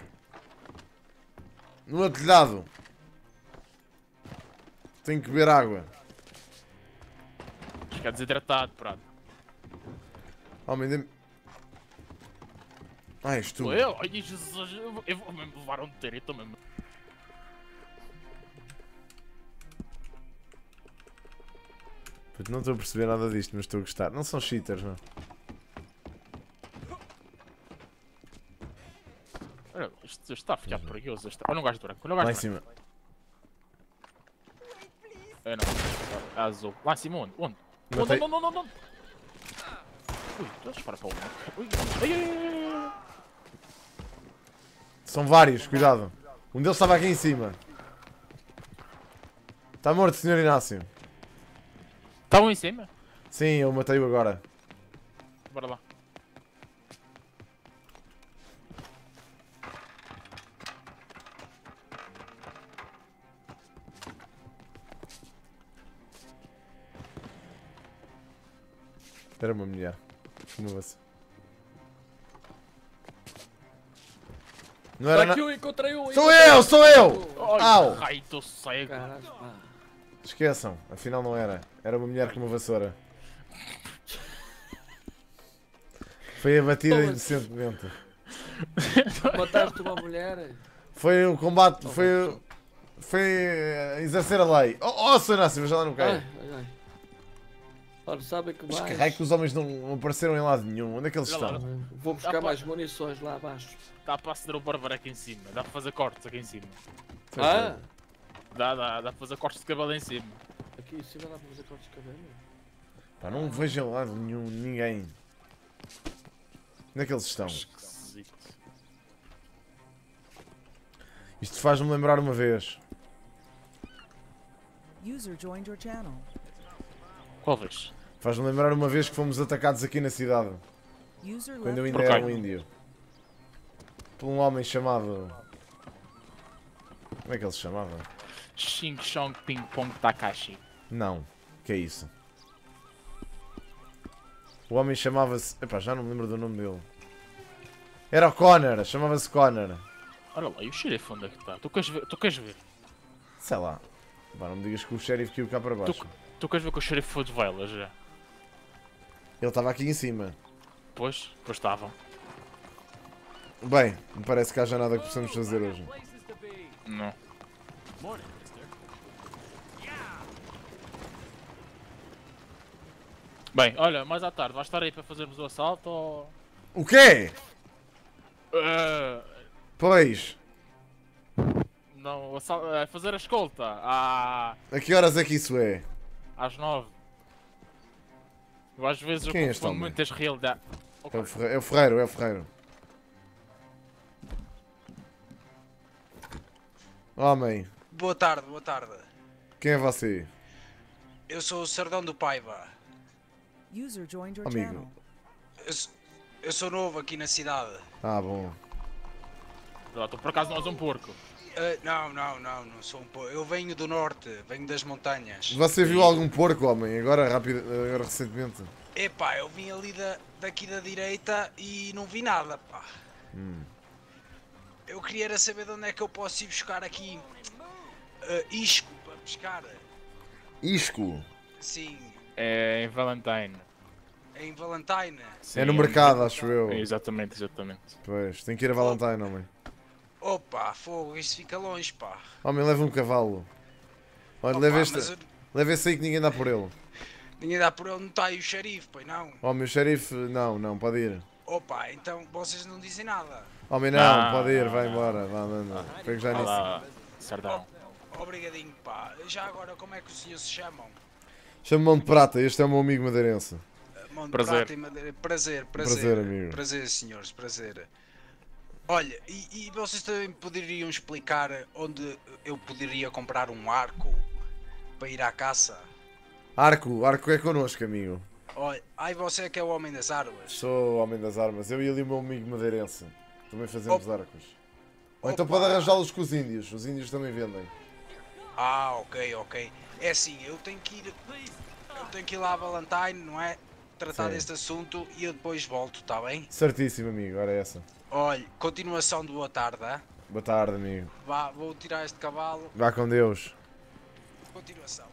No outro lado. Tenho que beber água. Fica desidratado, prato. Homem, dê-me... Ah, és tu. Sou eu? Ai, Jesus, eu vou mesmo levar um tiro, eu estou mesmo. Puto, não estou a perceber nada disto, mas estou a gostar. Não são cheaters, não? Olha, isto está a ficar perigoso. Olha um gajo branco, olha um Lá gajo em branco. cima. É não, é azul. Lá em cima onde? Onde? Matei. Onde? Ui, estou a disparar para o lado. Ui, ai, ai, ai, ai. São vários, cuidado. Um deles estava aqui em cima. Está morto, Sr. Inácio. Estavam em cima? Sim, eu matei-o agora. Bora lá. Era uma mulher. Como você. Não era Está aqui nada. um, encontrei um. Sou eu, sou eu! Ai, Au! raio, estou cego. Caralho, pá. Esqueçam, afinal não era. Era uma mulher com uma vassoura. Foi abatida Toma. inocentemente. Mataste uma mulher. Foi um combate. Foi exercer a lei. Oh, Sr. Inácio, mas já lá não Ai, cai. ai, ai. Ora, sabem que Mas mais? que raio que os homens não apareceram em lado nenhum? Onde é que eles Olha lá. estão? Vou buscar Dá mais munições lá abaixo. Dá para acender o bárbaro aqui em cima. Dá para fazer cortes aqui em cima. Ah! Dá para fazer cortes de cabelo em cima. Aqui em cima dá para fazer cortes de cabelo. Pá, não vejo em lado nenhum, ninguém. Onde é que eles estão? Esquisito. Isto faz-me lembrar uma vez. User joined your channel. Qual vez? Faz-me lembrar uma vez que fomos atacados aqui na cidade. User Quando eu left ainda Ok. era um índio. Por um homem chamado... Como é que ele se chamava? Xing Chong Ping Pong Takashi. Não. Que é isso? O homem chamava-se... Epá, já não me lembro do nome dele. Era o Connor. Chamava-se Connor. Olha lá, e o xerife onde é que está? Tu queres ver? Sei lá. Pá, não me digas que o xerife caiu cá para baixo. Tu queres ver que o xerife foi de vela já? Ele estava aqui em cima. Pois estavam. Bem, me parece que haja nada que possamos fazer hoje. Places to be. Não. Morning, mister. Bem, olha, mais à tarde, vais estar aí para fazermos o assalto ou... O quê? Eh, Pois. não, o assalto, fazer a escolta A que horas é que isso é? às 9. Eu às vezes Quem é eu este confundo homem? muitas realidades. É o Ferreiro, é o Ferreiro. Homem, Boa tarde, boa tarde. quem é você? Eu sou o Sardão do Paiva. User joined your Amigo. channel. Eu sou novo aqui na cidade. Ah, bom. Tu por acaso não és um porco? Não sou um pouco. Eu venho do norte, venho das montanhas. Você viu algum porco, homem? Agora recentemente. Epá, eu vim ali daqui da direita e não vi nada, pá. Eu queria era saber de onde é que eu posso ir buscar aqui isco para pescar. Isco. Sim, É em Valentine. em Valentine. Sim, É no mercado, acho eu. Exatamente, exatamente. Pois, tem que ir a Valentine, homem. Opa, fogo, isso fica longe, pá. Homem, leva um cavalo. Olha, Opa, leva mas este. Leva esse aí que ninguém dá por ele. ninguém dá por ele, não está aí o xerife, pois não? Homem, o xerife, não, pode ir. Opa, então vocês não dizem nada. Homem, não, Não, pode ir, não, vai não. embora. Vá andando. Pego já Vai nisso. lá, Sardão. Obrigadinho, pá. Já agora, como é que os senhores se chamam? Chama-me Mão de Prata, este é o meu amigo madeirense. Mão de Prazer. prata e madeira. Prazer. Prazer, amigo. Prazer, senhores, prazer. Olha, e vocês também poderiam explicar onde eu poderia comprar um arco para ir à caça? Arco é connosco, amigo. Olha, ai você é que é o homem das armas. Sou o homem das armas. Eu e ali o meu amigo madeirense. Também fazemos arcos. Ou então Opa. pode arranjá-los com os índios. Os índios também vendem. Ah, ok. É assim, eu tenho que ir lá a Valentine, não é? Tratar Sim. deste assunto e eu depois volto, tá bem? Certíssimo, amigo. Ora é essa. Olha, continuação de boa tarde, hein? Boa tarde, amigo. Vá, vou tirar este cavalo. Vá com Deus. Continuação.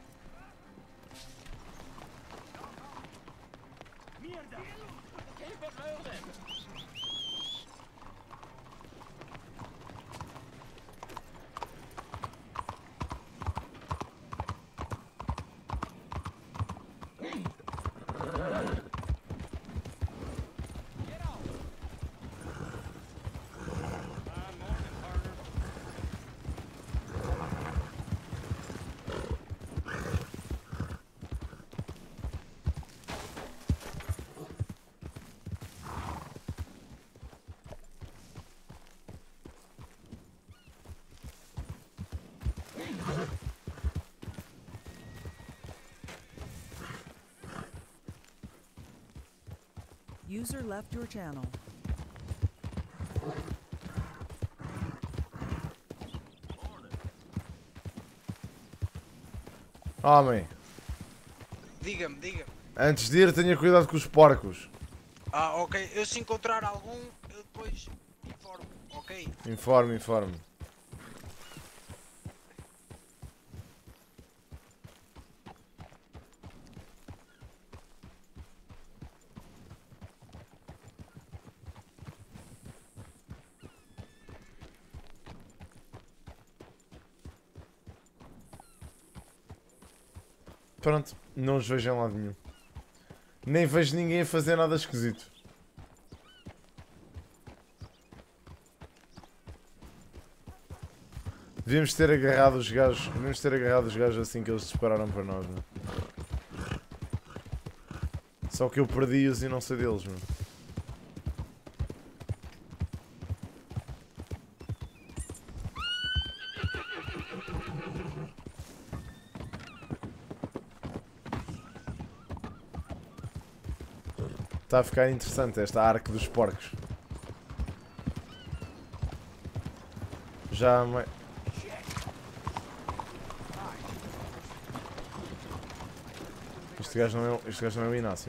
User left your channel. Homem, Diga-me. antes de ir, tenha cuidado com os porcos. Ah, ok. Eu se encontrar algum, eu depois informo, ok? Informe. Pronto, não os vejo em lado nenhum. Nem vejo ninguém a fazer nada esquisito. Devíamos ter agarrado os gajos assim que eles dispararam para nós, meu. Só que eu perdi-os e não sei deles, meu. Está a ficar interessante esta arca dos porcos. Já me... Este gajo não é o Inácio.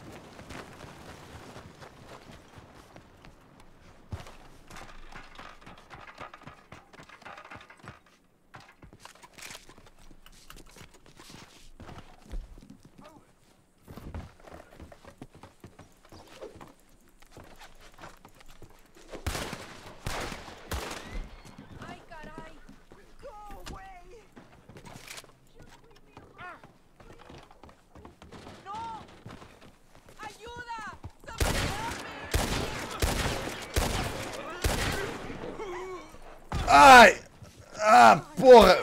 Ai! Ah, porra!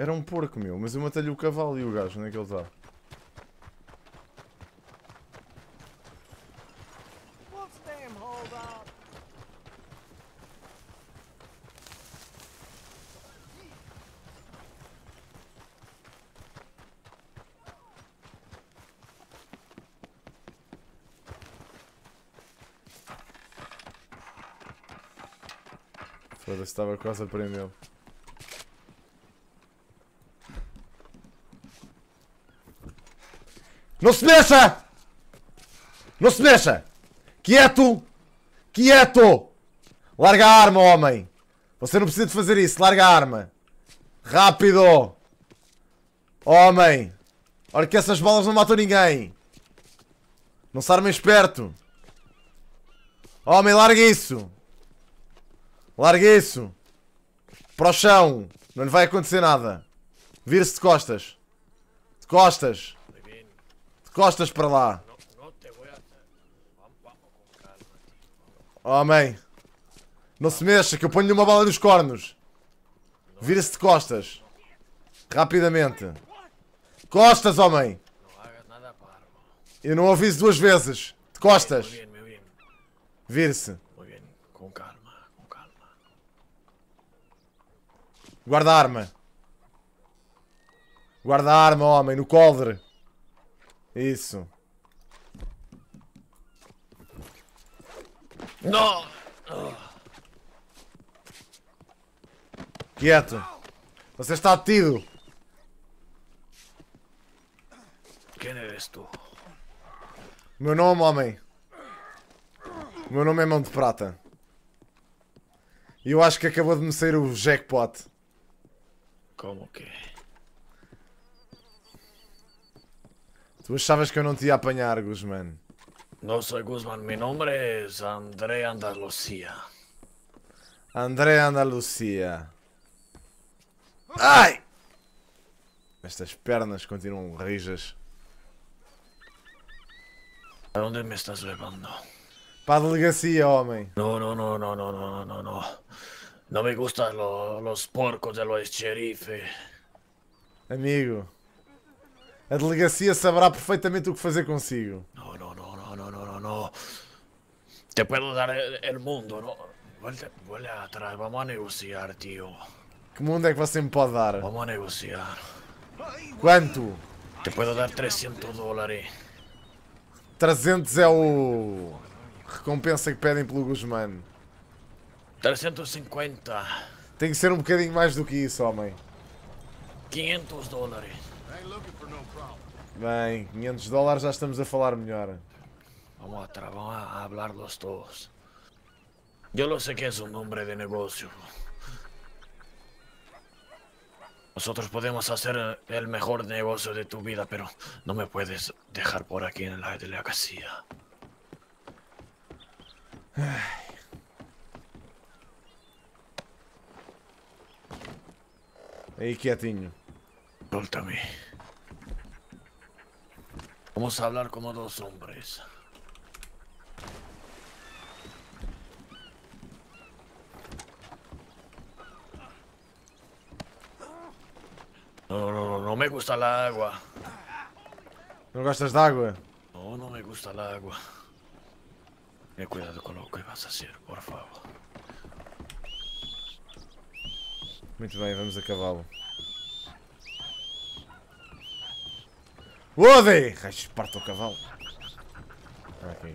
Era um porco, meu. Mas eu matei-lhe o cavalo e o gajo. Onde é que ele está? What's them hold up? Foda-se, estava quase a prendê-lo. Não se mexa! Não se mexa! Quieto! Quieto! Larga a arma, homem! Você não precisa de fazer isso, larga a arma! Rápido! Homem! Olha que essas balas não matam ninguém! Não se armem esperto! Homem, larga isso! Larga isso! Para o chão! Não lhe vai acontecer nada! Vire-se de costas! De costas! De costas para lá! Homem! Não se mexa que eu ponho-lhe uma bala nos cornos! Vire-se de costas! Rapidamente! Costas, homem! Eu não aviso duas vezes! De costas! Vire-se! Com calma, com calma. Guarda a arma! Guarda a arma, homem, no coldre! Isso! Não! Quieto! Você está detido! Quem eres tu? Meu nome, homem. O meu nome é Mão de Prata. E eu acho que acabou de me sair o jackpot. Como que? Tu achavas que eu não te ia apanhar, Guzmán? No soy Guzmán, mi nombre es André Andalucía. André Andalucía. Ai! Estas pernas continuam rijas. ¿A dónde me estás llevando? Para a delegacia, homem. No. No me gustan los porcos de los sheriff. Amigo. A delegacia saberá perfeitamente o que fazer consigo. No. Te puedo dar el mundo, ¿no? Vuelve atrás, vamos a negociar, tío. Que mundo é que você me pode dar? Vamos a negociar. Quanto? Te puedo dar $300. 300 é o... recompensa que pedem pelo Guzmán. 350. Tem que ser um bocadinho mais do que isso, homem. $500. Bem, $500 já estamos a falar melhor. Vamos a hablar los dos. Yo lo sé que es un hombre de negocio. Nosotros podemos hacer el mejor negocio de tu vida, pero no me puedes dejar por aquí en la delegacia. Aí quietinho. Suéltame. Vamos a hablar como dos hombres. No me gusta el agua. Não gostas de água? No me gusta el agua. Ten cuidado con lo que vas a hacer, por favor. Muito bem, vamos a cavalo. Ode! Raios, parta o cavalo. Ok.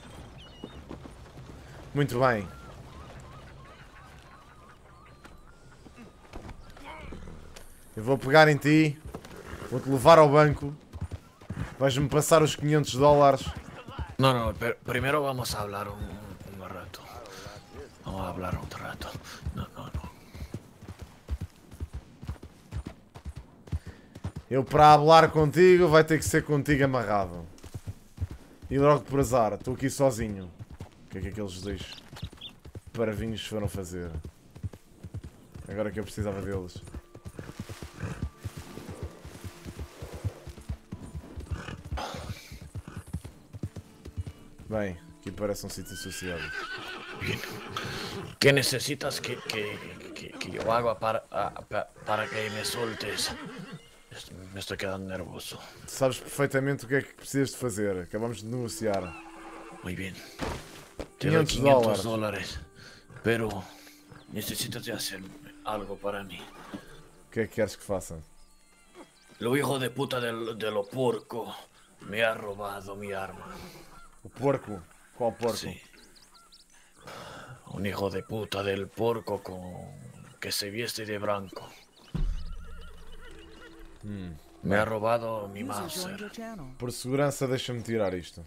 Muito bem. Eu vou pegar em ti. Vou-te levar ao banco. Vais-me passar os $500. No, pero primero vamos a hablar un rato. Vamos a hablar un rato. No. Eu para falar contigo vai ter que ser contigo amarrado. E logo por azar, estou aqui sozinho. O que é que aqueles dois parvinhos foram fazer? Agora que eu precisava deles. Bem, Aqui parece um sítio associado. ¿Qué necesitas que yo haga para que me soltes? Me estoy quedando nervioso. Sabes perfeitamente o que é que precisas de fazer. Acabamos de negociar. Muy bien. Te doy 500 $500, pero necesitas de hacer algo para mí. O que é que queres que faça? Lo hijo de puta de lo porco me ha robado mi arma. O porco? Qual porco? Sí. Un hijo de puta del porco que se viste de blanco. Me ha robado mi User joined Mauser. your channel. Por segurança, deixa-me tirar isto.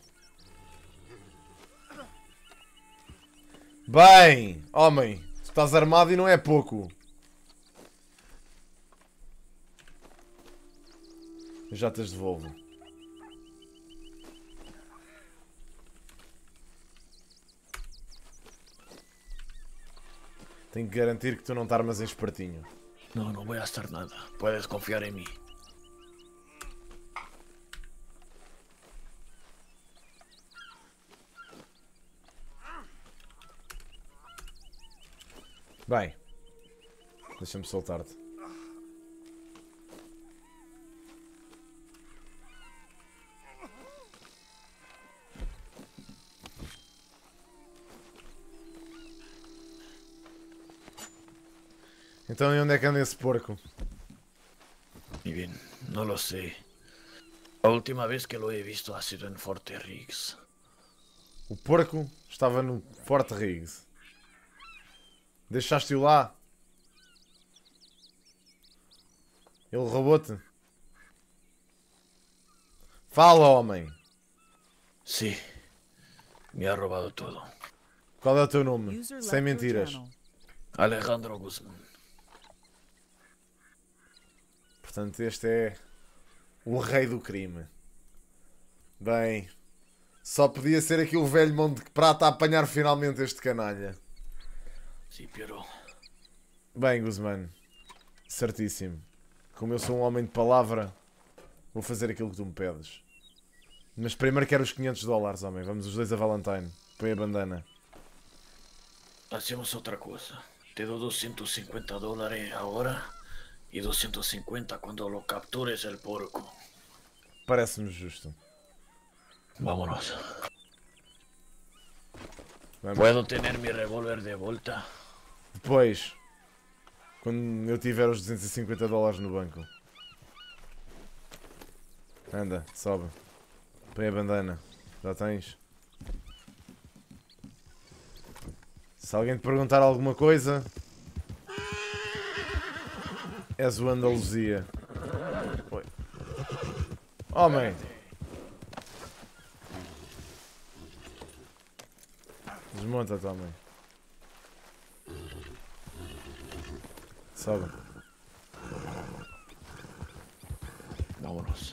Bem, homem, tu estás armado e não é pouco. Eu já te as devolvo. Tenho que garantir que tu não te armas em espertinho. No, no voy a hacer nada. Puedes confiar en mí. Bem, deixa-me soltar-te. Então, e onde é que anda esse porco? Y bien, no lo sé. La última vez que lo he visto ha sido en Forte Riggs. O porco estava no Forte Riggs. Deixaste-o lá? Ele roubou-te? Fala, homem! Sí, me ha robado todo. Qual é o teu nome? User Sem left your mentiras. channel. Alejandro Guzmán. Portanto, este é o rei do crime. Bem, só podia ser aqui o velho Monte de Prata a apanhar finalmente este canalha. Sí, pero... Bem, Guzmán, certíssimo. Como eu sou um homem de palavra, vou fazer aquilo que tu me pedes. Mas primeiro quero os $500, homem. Vamos os dois a Valentine. Põe a bandana. Hacemos otra cosa. Te doy $250 ahora y 250 cuando lo captures el porco. Parece-me justo. Vámonos. Vamos. ¿Puedo tener mi revólver de vuelta? Depois, quando eu tiver os $250 no banco. Anda, sobe. Põe a bandana. Já tens? Se alguém te perguntar alguma coisa, és o Andaluzia. Oi. Homem! Desmonta-te, homem. Sobe. Vámonos.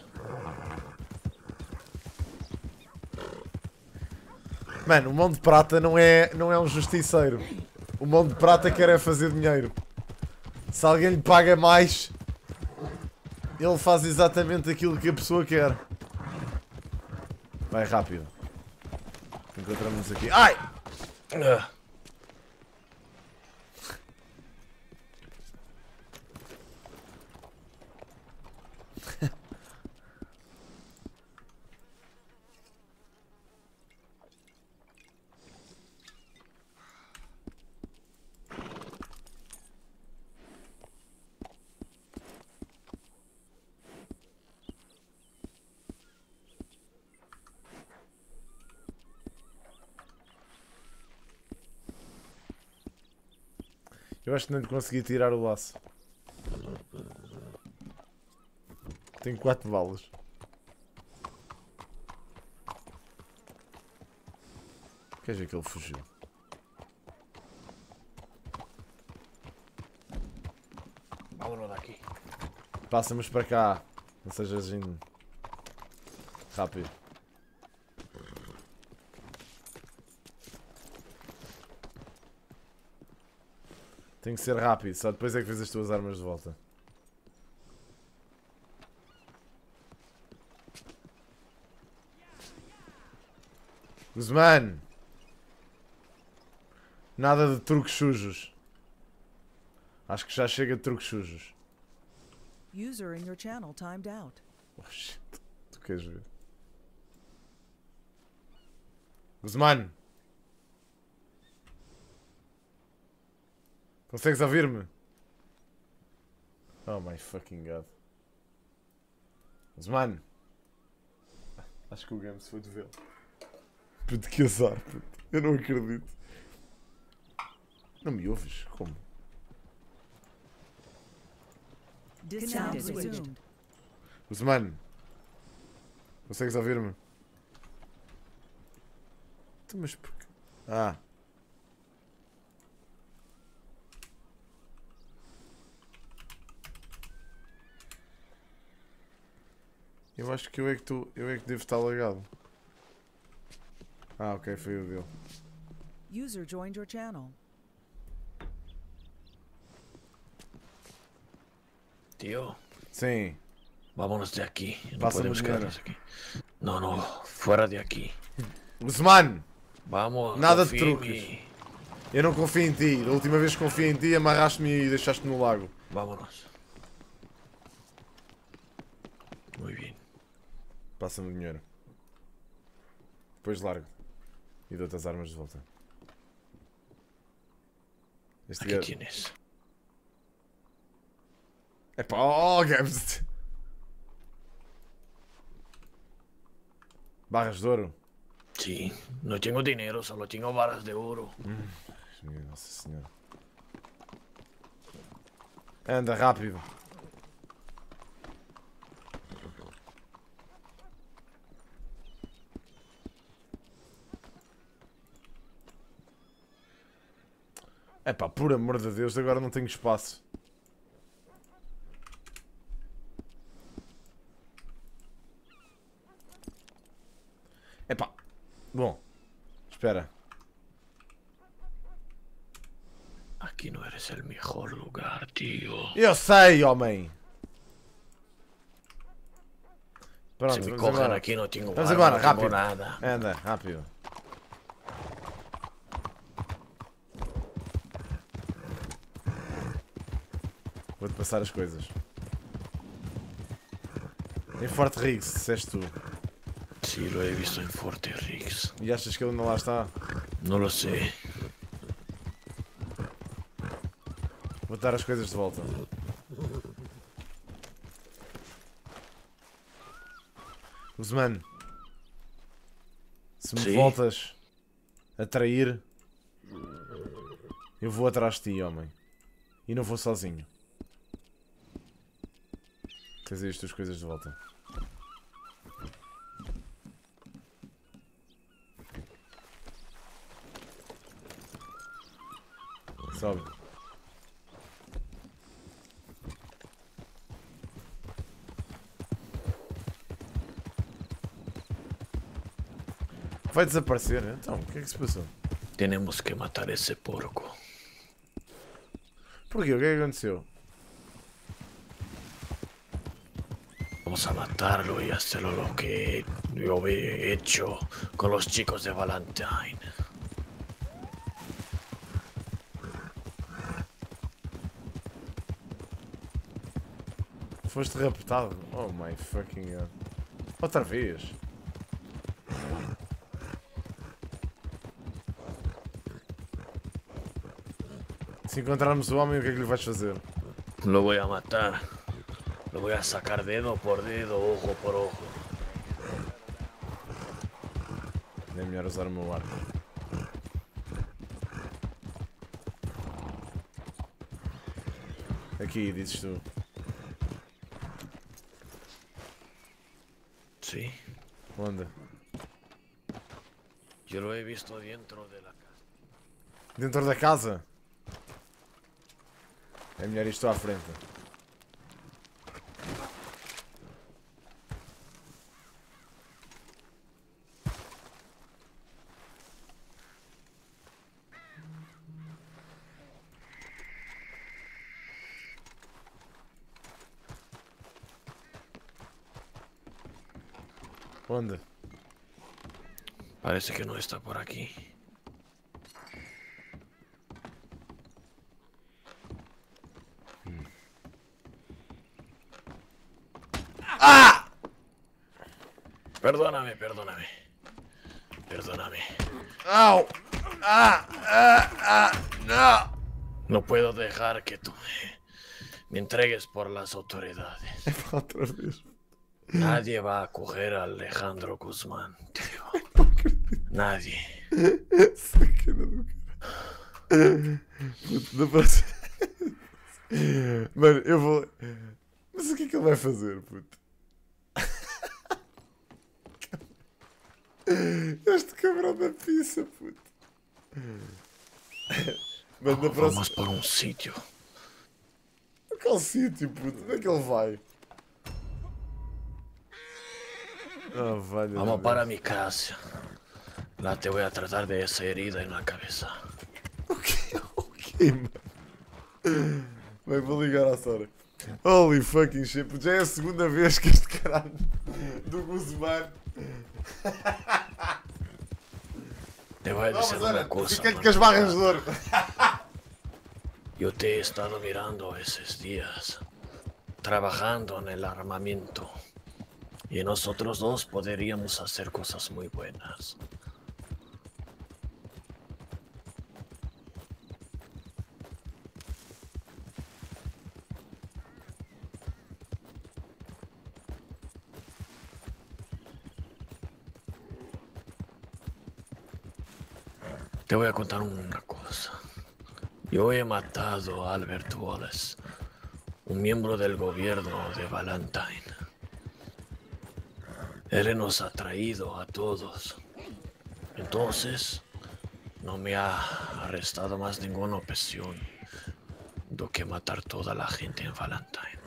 Mano, o Mão de Prata não é um justiceiro. O Mão de Prata quer é fazer dinheiro. Se alguém lhe paga mais, ele faz exatamente aquilo que a pessoa quer. Vai rápido. Encontramos aqui. Ai! Eu acho que não lhe consegui tirar o laço. Tenho 4 balas. Queres ver que ele fugiu? Vámonos de aquí. Passa-nos para cá. Não sejas rápido. Tem que ser rápido, só depois é que vês as tuas armas de volta. Guzmán! Nada de truques sujos. Acho que já chega de truques sujos. User in your channel timed out. Oh shit. Tu queres ver? Guzmán! Consegues ouvir-me? Oh my fucking god. Guzmán! Acho que o game se foi de vê-lo. Puto, que azar, puto. Eu não acredito. Não me ouves? Como? Sound resumed. Guzmán! Consegues ouvir-me? Então, mas porquê? Ah! Eu acho que eu é que devo estar lagado. Ah, ok, foi o dele. User joined your channel. Tío, Sim. vámonos de aquí. No Pásame podemos dinero. quedarnos aquí. No, no, fuera de aquí. Guzmán! Vamos. Nada de confía en truques. mí. Eu não confio em ti. Da última vez que confiei em ti, amarraste-me e deixaste-me no lago. Vámonos. Muy bien. Passa-me o dinheiro. Depois largo. E dou-te as armas de volta. Este Aquí gajo... tienes. Epá, oh, Games! Barras de ouro. Sí, no tengo dinero, solo tengo varas de oro. Minha Nossa Senhora. Anda rápido. Epá, por amor de Deus, agora não tenho espaço. Epá. Bom. Espera. Aquí no eres el mejor lugar, tío. Eu sei, homem. Pronto, Si me vamos cogen embora. aquí no tengo Vamos arma, embora, no tengo rápido. nada. Anda, rápido. Vou-te passar as coisas. Em Forte Riggs, disseste tu. Sí, lo he visto en Forte Riggs. E achas que ele não lá está? No lo sé. Vou-te dar as coisas de volta. Guzmán, se me Sim. voltas a trair, eu vou atrás de ti, homem. E não vou sozinho. Tens aí as tuas coisas de volta. Sobe. Vai desaparecer, então, o que é que se passou? Tenemos que matar ese porco. Porquê? O que é que aconteceu? Vamos a matarlo y hacerlo lo que yo he hecho con los chicos de Valentine. Foste raptado? Oh my fucking god. Outra vez? Se encontrarmos o homem, o que é que lhe vais fazer? Lo voy a matar. Lo voy a sacar dedo por dedo, ojo por ojo. É melhor usar o meu arco. Aqui, dizes tu. Sí, Onde? yo lo he visto dentro de la casa. Dentro da casa? É melhor isto à frente. Onde? Parece que no está por aquí. Perdóname, perdóname. Perdóname. Au! No! No puedo dejar que tú me entregues por las autoridades. Outra vez. Nadie va a coger a Alejandro Guzmán, tío. Nadie. Sacana do cara. Puto, da próxima. Mano, eu vou. Mas o que é que ele vai fazer, puto? Este cabrão da pizza, puto. Mano, da próxima. Vamos por um sítio. Qual sítio, puto? Onde é que ele vai? Oh, vale. Vamos para mi casa. Lá te voy a tratar de esa herida en la cabeza. O quê, mano? Bem, vou ligar à Sora. Holy fucking shit, puto. Já é a segunda vez que este caralho do Guzmán. Te voy a decir una cosa. Fiquei-lhe com as barras de ouro. Yo te he estado mirando esos días, trabajando en el armamento. Y nosotros dos podríamos hacer cosas muy buenas. Te voy a contar una cosa. Yo he matado a Albert Wallace, un miembro del gobierno de Valentine. Él nos ha traído a todos. Entonces, no me ha arrestado más ninguna ocasión do que matar toda la gente en Valentine.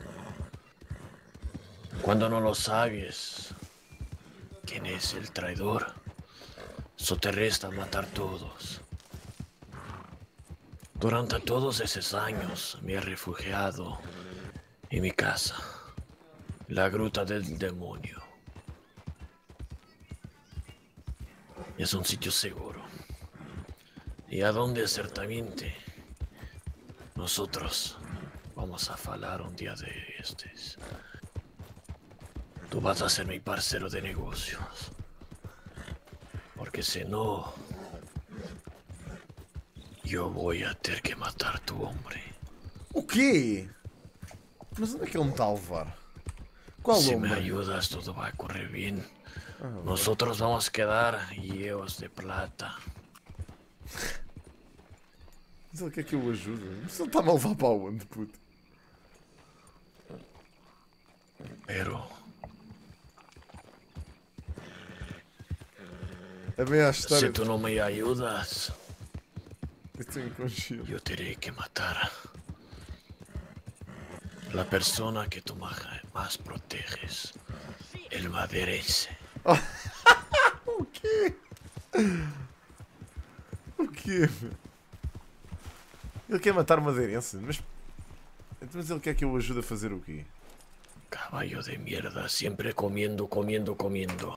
Cuando no lo sabes quién es el traidor, eso te resta matar todos. Durante todos esos años me he refugiado en mi casa, la gruta del demonio. Es un sitio seguro. Y a donde ciertamente nosotros vamos a hablar un día de estos. Tú vas a ser mi parcero de negocios. Porque si no, yo voy a tener que matar a tu hombre. O quê? Mas onde é que ele me está a levar? Qual Si homem? me ayudas, todo va a correr bien. Nosotros vamos a quedar llenos de plata. Mas ele quer que eu o ajude. Mas ele está-me a levar para onde, puto? Pero A meia história. si tú no me ayudas, Eu estou inconsciente. yo tendré que matar a la persona que tú más proteges, el madeirense. O quê? O quê, meu? Ele quer matar o madeirense? Mas ele quer que eu o ajude a fazer o quê? Caballo de mierda, siempre comiendo, comiendo, comiendo.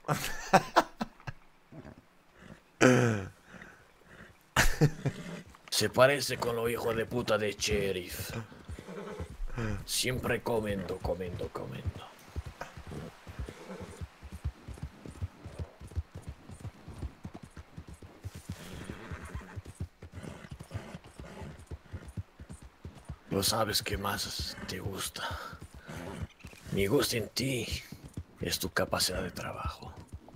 Se parece con los hijos de puta de sheriff. Siempre comiendo, comiendo, comiendo. Lo sabes que más te gusta. Mi gusto en ti es tu capacidad de trabajo.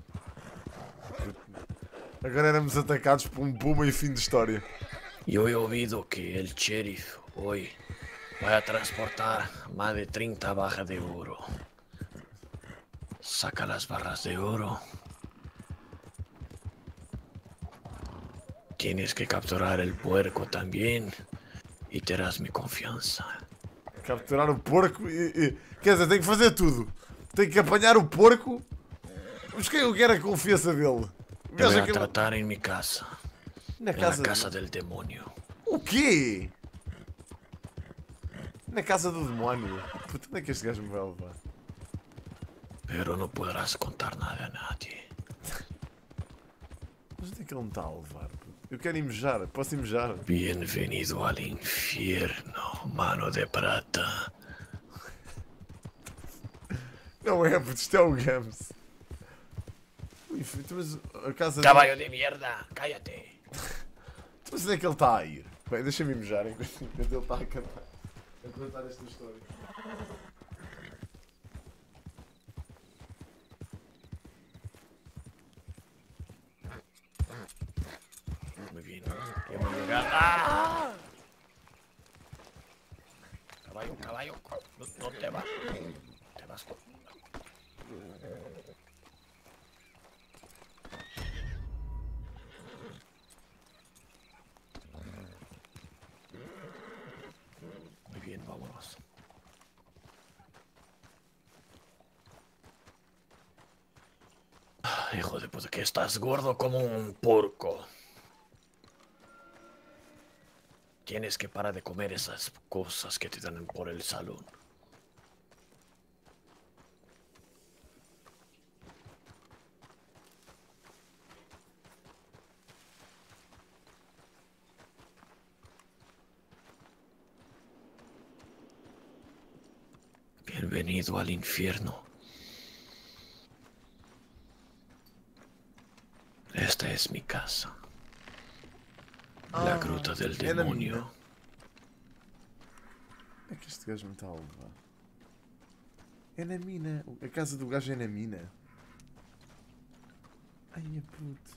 Agora éramos atacados por um puma e fim de história. Yo he oído que el sheriff hoy va a transportar más de 30 barras de oro. Saca las barras de oro. Tienes que capturar el puerco también y te darás mi confianza. Capturar o porco e... Quer dizer, tenho que fazer tudo. Tenho que apanhar o porco. Mas quem eu quero a confiança dele? Te voy Veja a que... tratar en mi casa. Na En la casa... casa del demonio. O quê? Na casa do demónio? Puta, onde é que este gajo me vai levar? Pero no podrás contar nada a nadie. Mas onde é que ele me está a levar? Puta? Eu quero ir mejar. Posso ir mejar? Bienvenido al infierno, mano de plata. Não é, puto. Isto é o Gams. Mas a casa Caballo de mierda, cállate. Mas onde é que ele está a ir? Bem, deixa-me mijar enquanto ele está a cantar. A contar esta história. Muy bien. Hemos llegado. ¡Ah! Caballo, caballo. No te vas. Te vas. Muy bien, vámonos. Hijo de puta, que estás gordo como un porco. Tienes que parar de comer esas cosas que te dan por el salón. Bienvenido al infierno. Esta es mi casa. La gruta del é na demonio. mina. É que este gajo me está a levar. É na mina. A casa do gajo é na mina. Ai, a puto.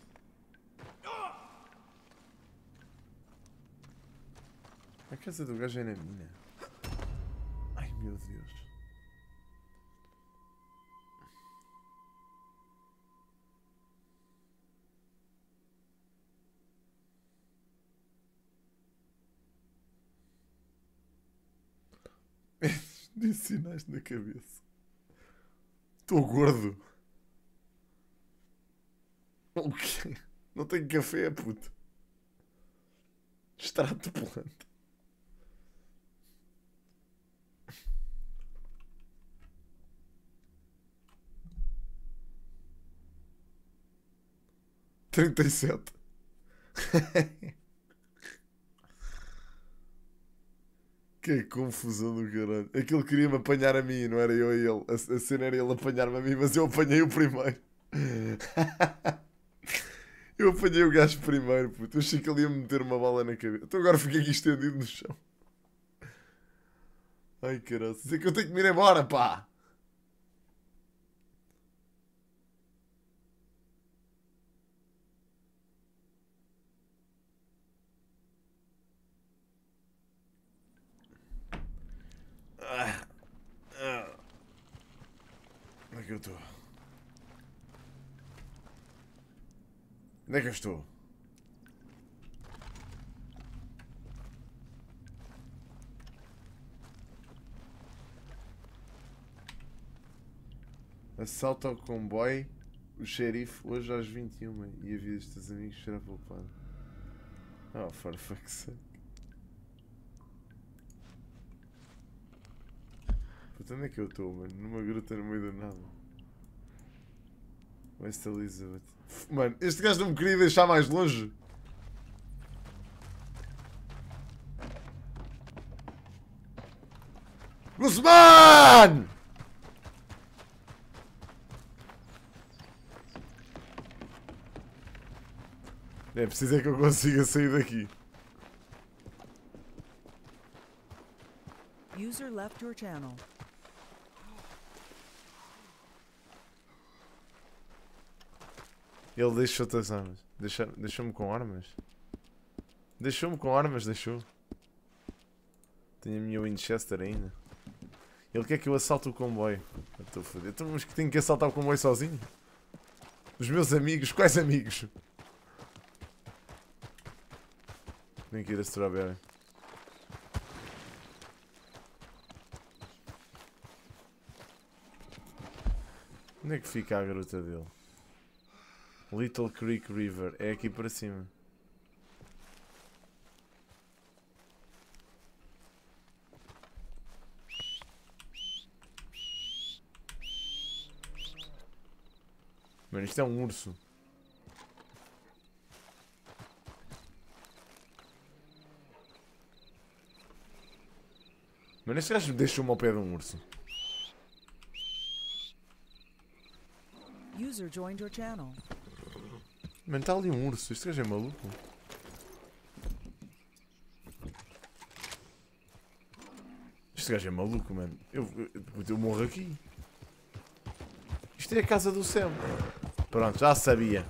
A casa do gajo é na mina. Ai, meu Deus. Disse sinais na cabeça. Estou gordo. O quê? Não tenho café, puto. Extrato de planta. Trinta e sete. Que confusão do caralho. Aquele queria-me apanhar a mim, não era eu a ele. A cena era ele apanhar-me a mim, mas eu apanhei o primeiro. Eu apanhei o gajo primeiro, puto. Eu achei que ele ia me meter uma bala na cabeça. Então agora fiquei aqui estendido no chão. Ai, caralho. Dizer que eu tenho que me ir embora, pá. Onde é que eu estou? Onde é que eu estou? Assalto ao comboio. O xerife hoje às 21 e avisa os teus amigos que será poupado. Oh, for fuck's sake. Puta, onde é que eu estou, mano? Numa gruta no meio do nada. West Elizabeth. Mano, este gajo não me queria deixar mais longe. Guzmán! É preciso é que eu consiga sair daqui. User left your channel. Ele deixou-te as armas. Deixou-me com armas? Deixou-me com armas, deixou. Tenho a minha Winchester ainda. Ele quer que eu assalte o comboio. Eu estou fodido. Então, mas que tenho que assaltar o comboio sozinho? Os meus amigos? Quais amigos? Tenho que ir a Strawberry. Onde é que fica a gruta dele? Little Creek River. É aqui para cima. Mano, isto é um urso. Mano, este gajo deixou-me ao pé de um urso. User User joined your channel. Mano, está ali um urso. Este gajo é maluco. Este gajo é maluco, mano. Eu morro aqui. Isto é a casa do Sam. Pronto, já sabia.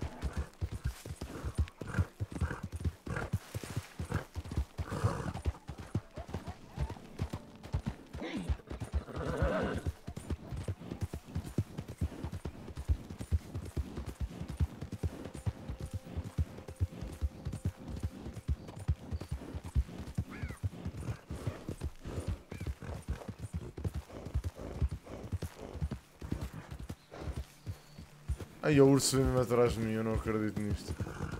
Ai, o urso vem mesmo atrás de mim, eu não acredito nisto.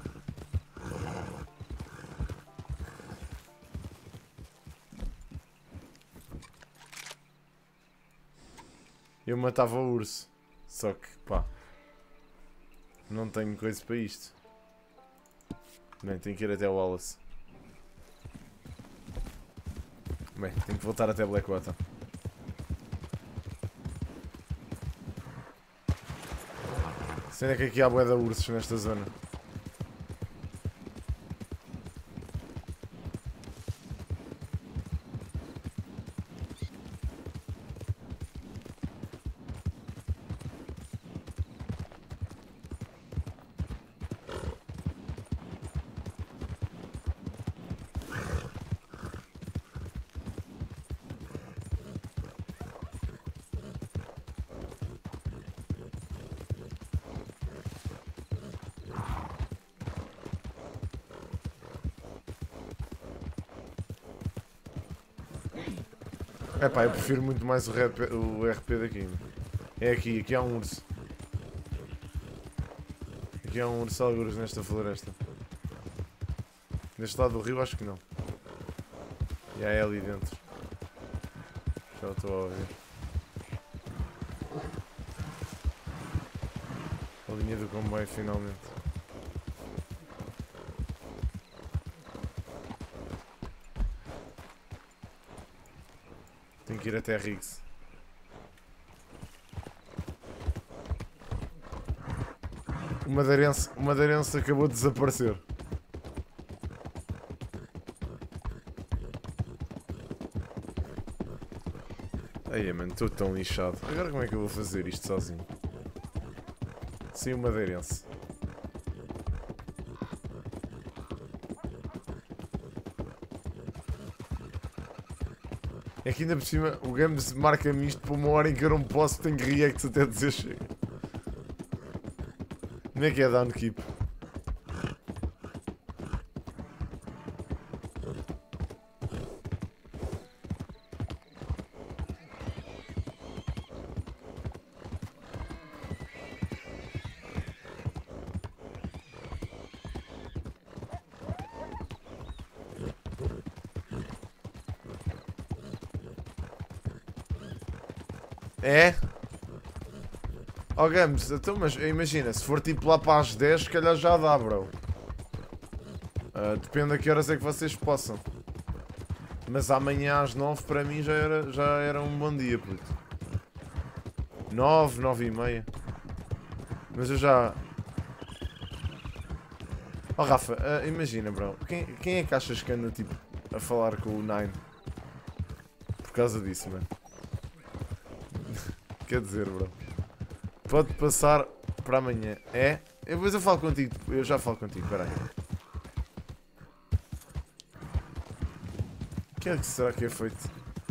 Eu matava o urso. Só que, pá, não tenho coisa para isto. Bem, tenho que ir até o Wallace. Bem, tenho que voltar até Blackwater. Sendo que aqui há bué de ursos nesta zona. Epá, eu prefiro muito mais o RP daqui. É aqui há um urso. Aqui há um urso algures nesta floresta. Neste lado do rio acho que não. E é ali dentro. Já o estou a ouvir. A linha do comboio finalmente. Tenho que ir até Riggs. O madeirense acabou de desaparecer. Ai, mano, estou tão lixado. Agora como é que eu vou fazer isto sozinho? Sem o madeirense. É que ainda por cima o game marca-me isto para uma hora em que eu não posso, tenho reacts até dizer chega. Como é que é downkeep? É? Oh Gams, então, mas imagina, se for tipo lá para as 10, se calhar já dá, bro. Depende a que horas é que vocês possam. Mas amanhã às 9 para mim já era um bom dia, puto. 9, 9 e meia. Mas eu já... Oh Rafa, imagina, bro. Quem é que achas que anda tipo a falar com o Nine? Por causa disso, mano. Quer dizer, bro. Pode passar para amanhã. É? Depois eu falo contigo. Eu já falo contigo, peraí. O que é que será que é feito?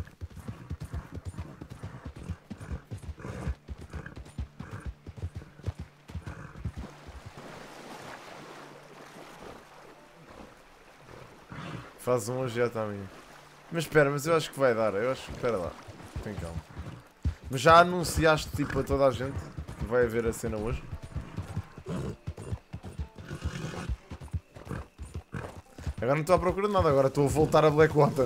Faz um hoje já está a minha. Mas espera, mas eu acho que vai dar. Eu acho que... Espera lá. Tem calma. Mas já anunciaste tipo a toda a gente que vai haver a cena hoje? Agora não estou à procura de nada, agora estou a voltar a Blackwater.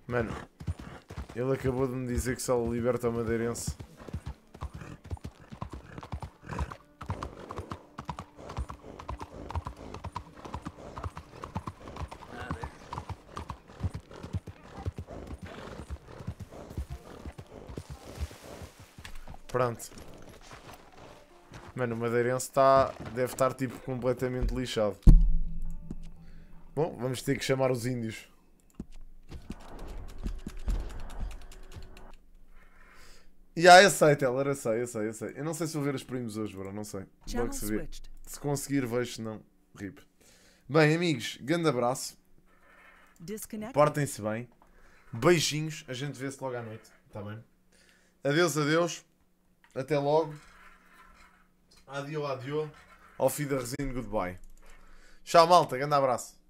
Mano, ele acabou de me dizer que só liberta o madeirense. Pronto. Mano, o madeirense deve estar tipo completamente lixado. Bom, vamos ter que chamar os índios. Eu sei, Teller, eu sei. Eu não sei se vou ver os primos hoje, bro, não sei. Logo Channel se vê. switched. Se conseguir, vejo, se não, rip. Bem, amigos, grande abraço. Disconnect. Portem-se bem. Beijinhos. A gente vê-se logo à noite. Tá bem? Adeus, adeus. Até logo. Adio, adio. Auf Wiedersehen, goodbye. Tchau, malta. Grande abraço.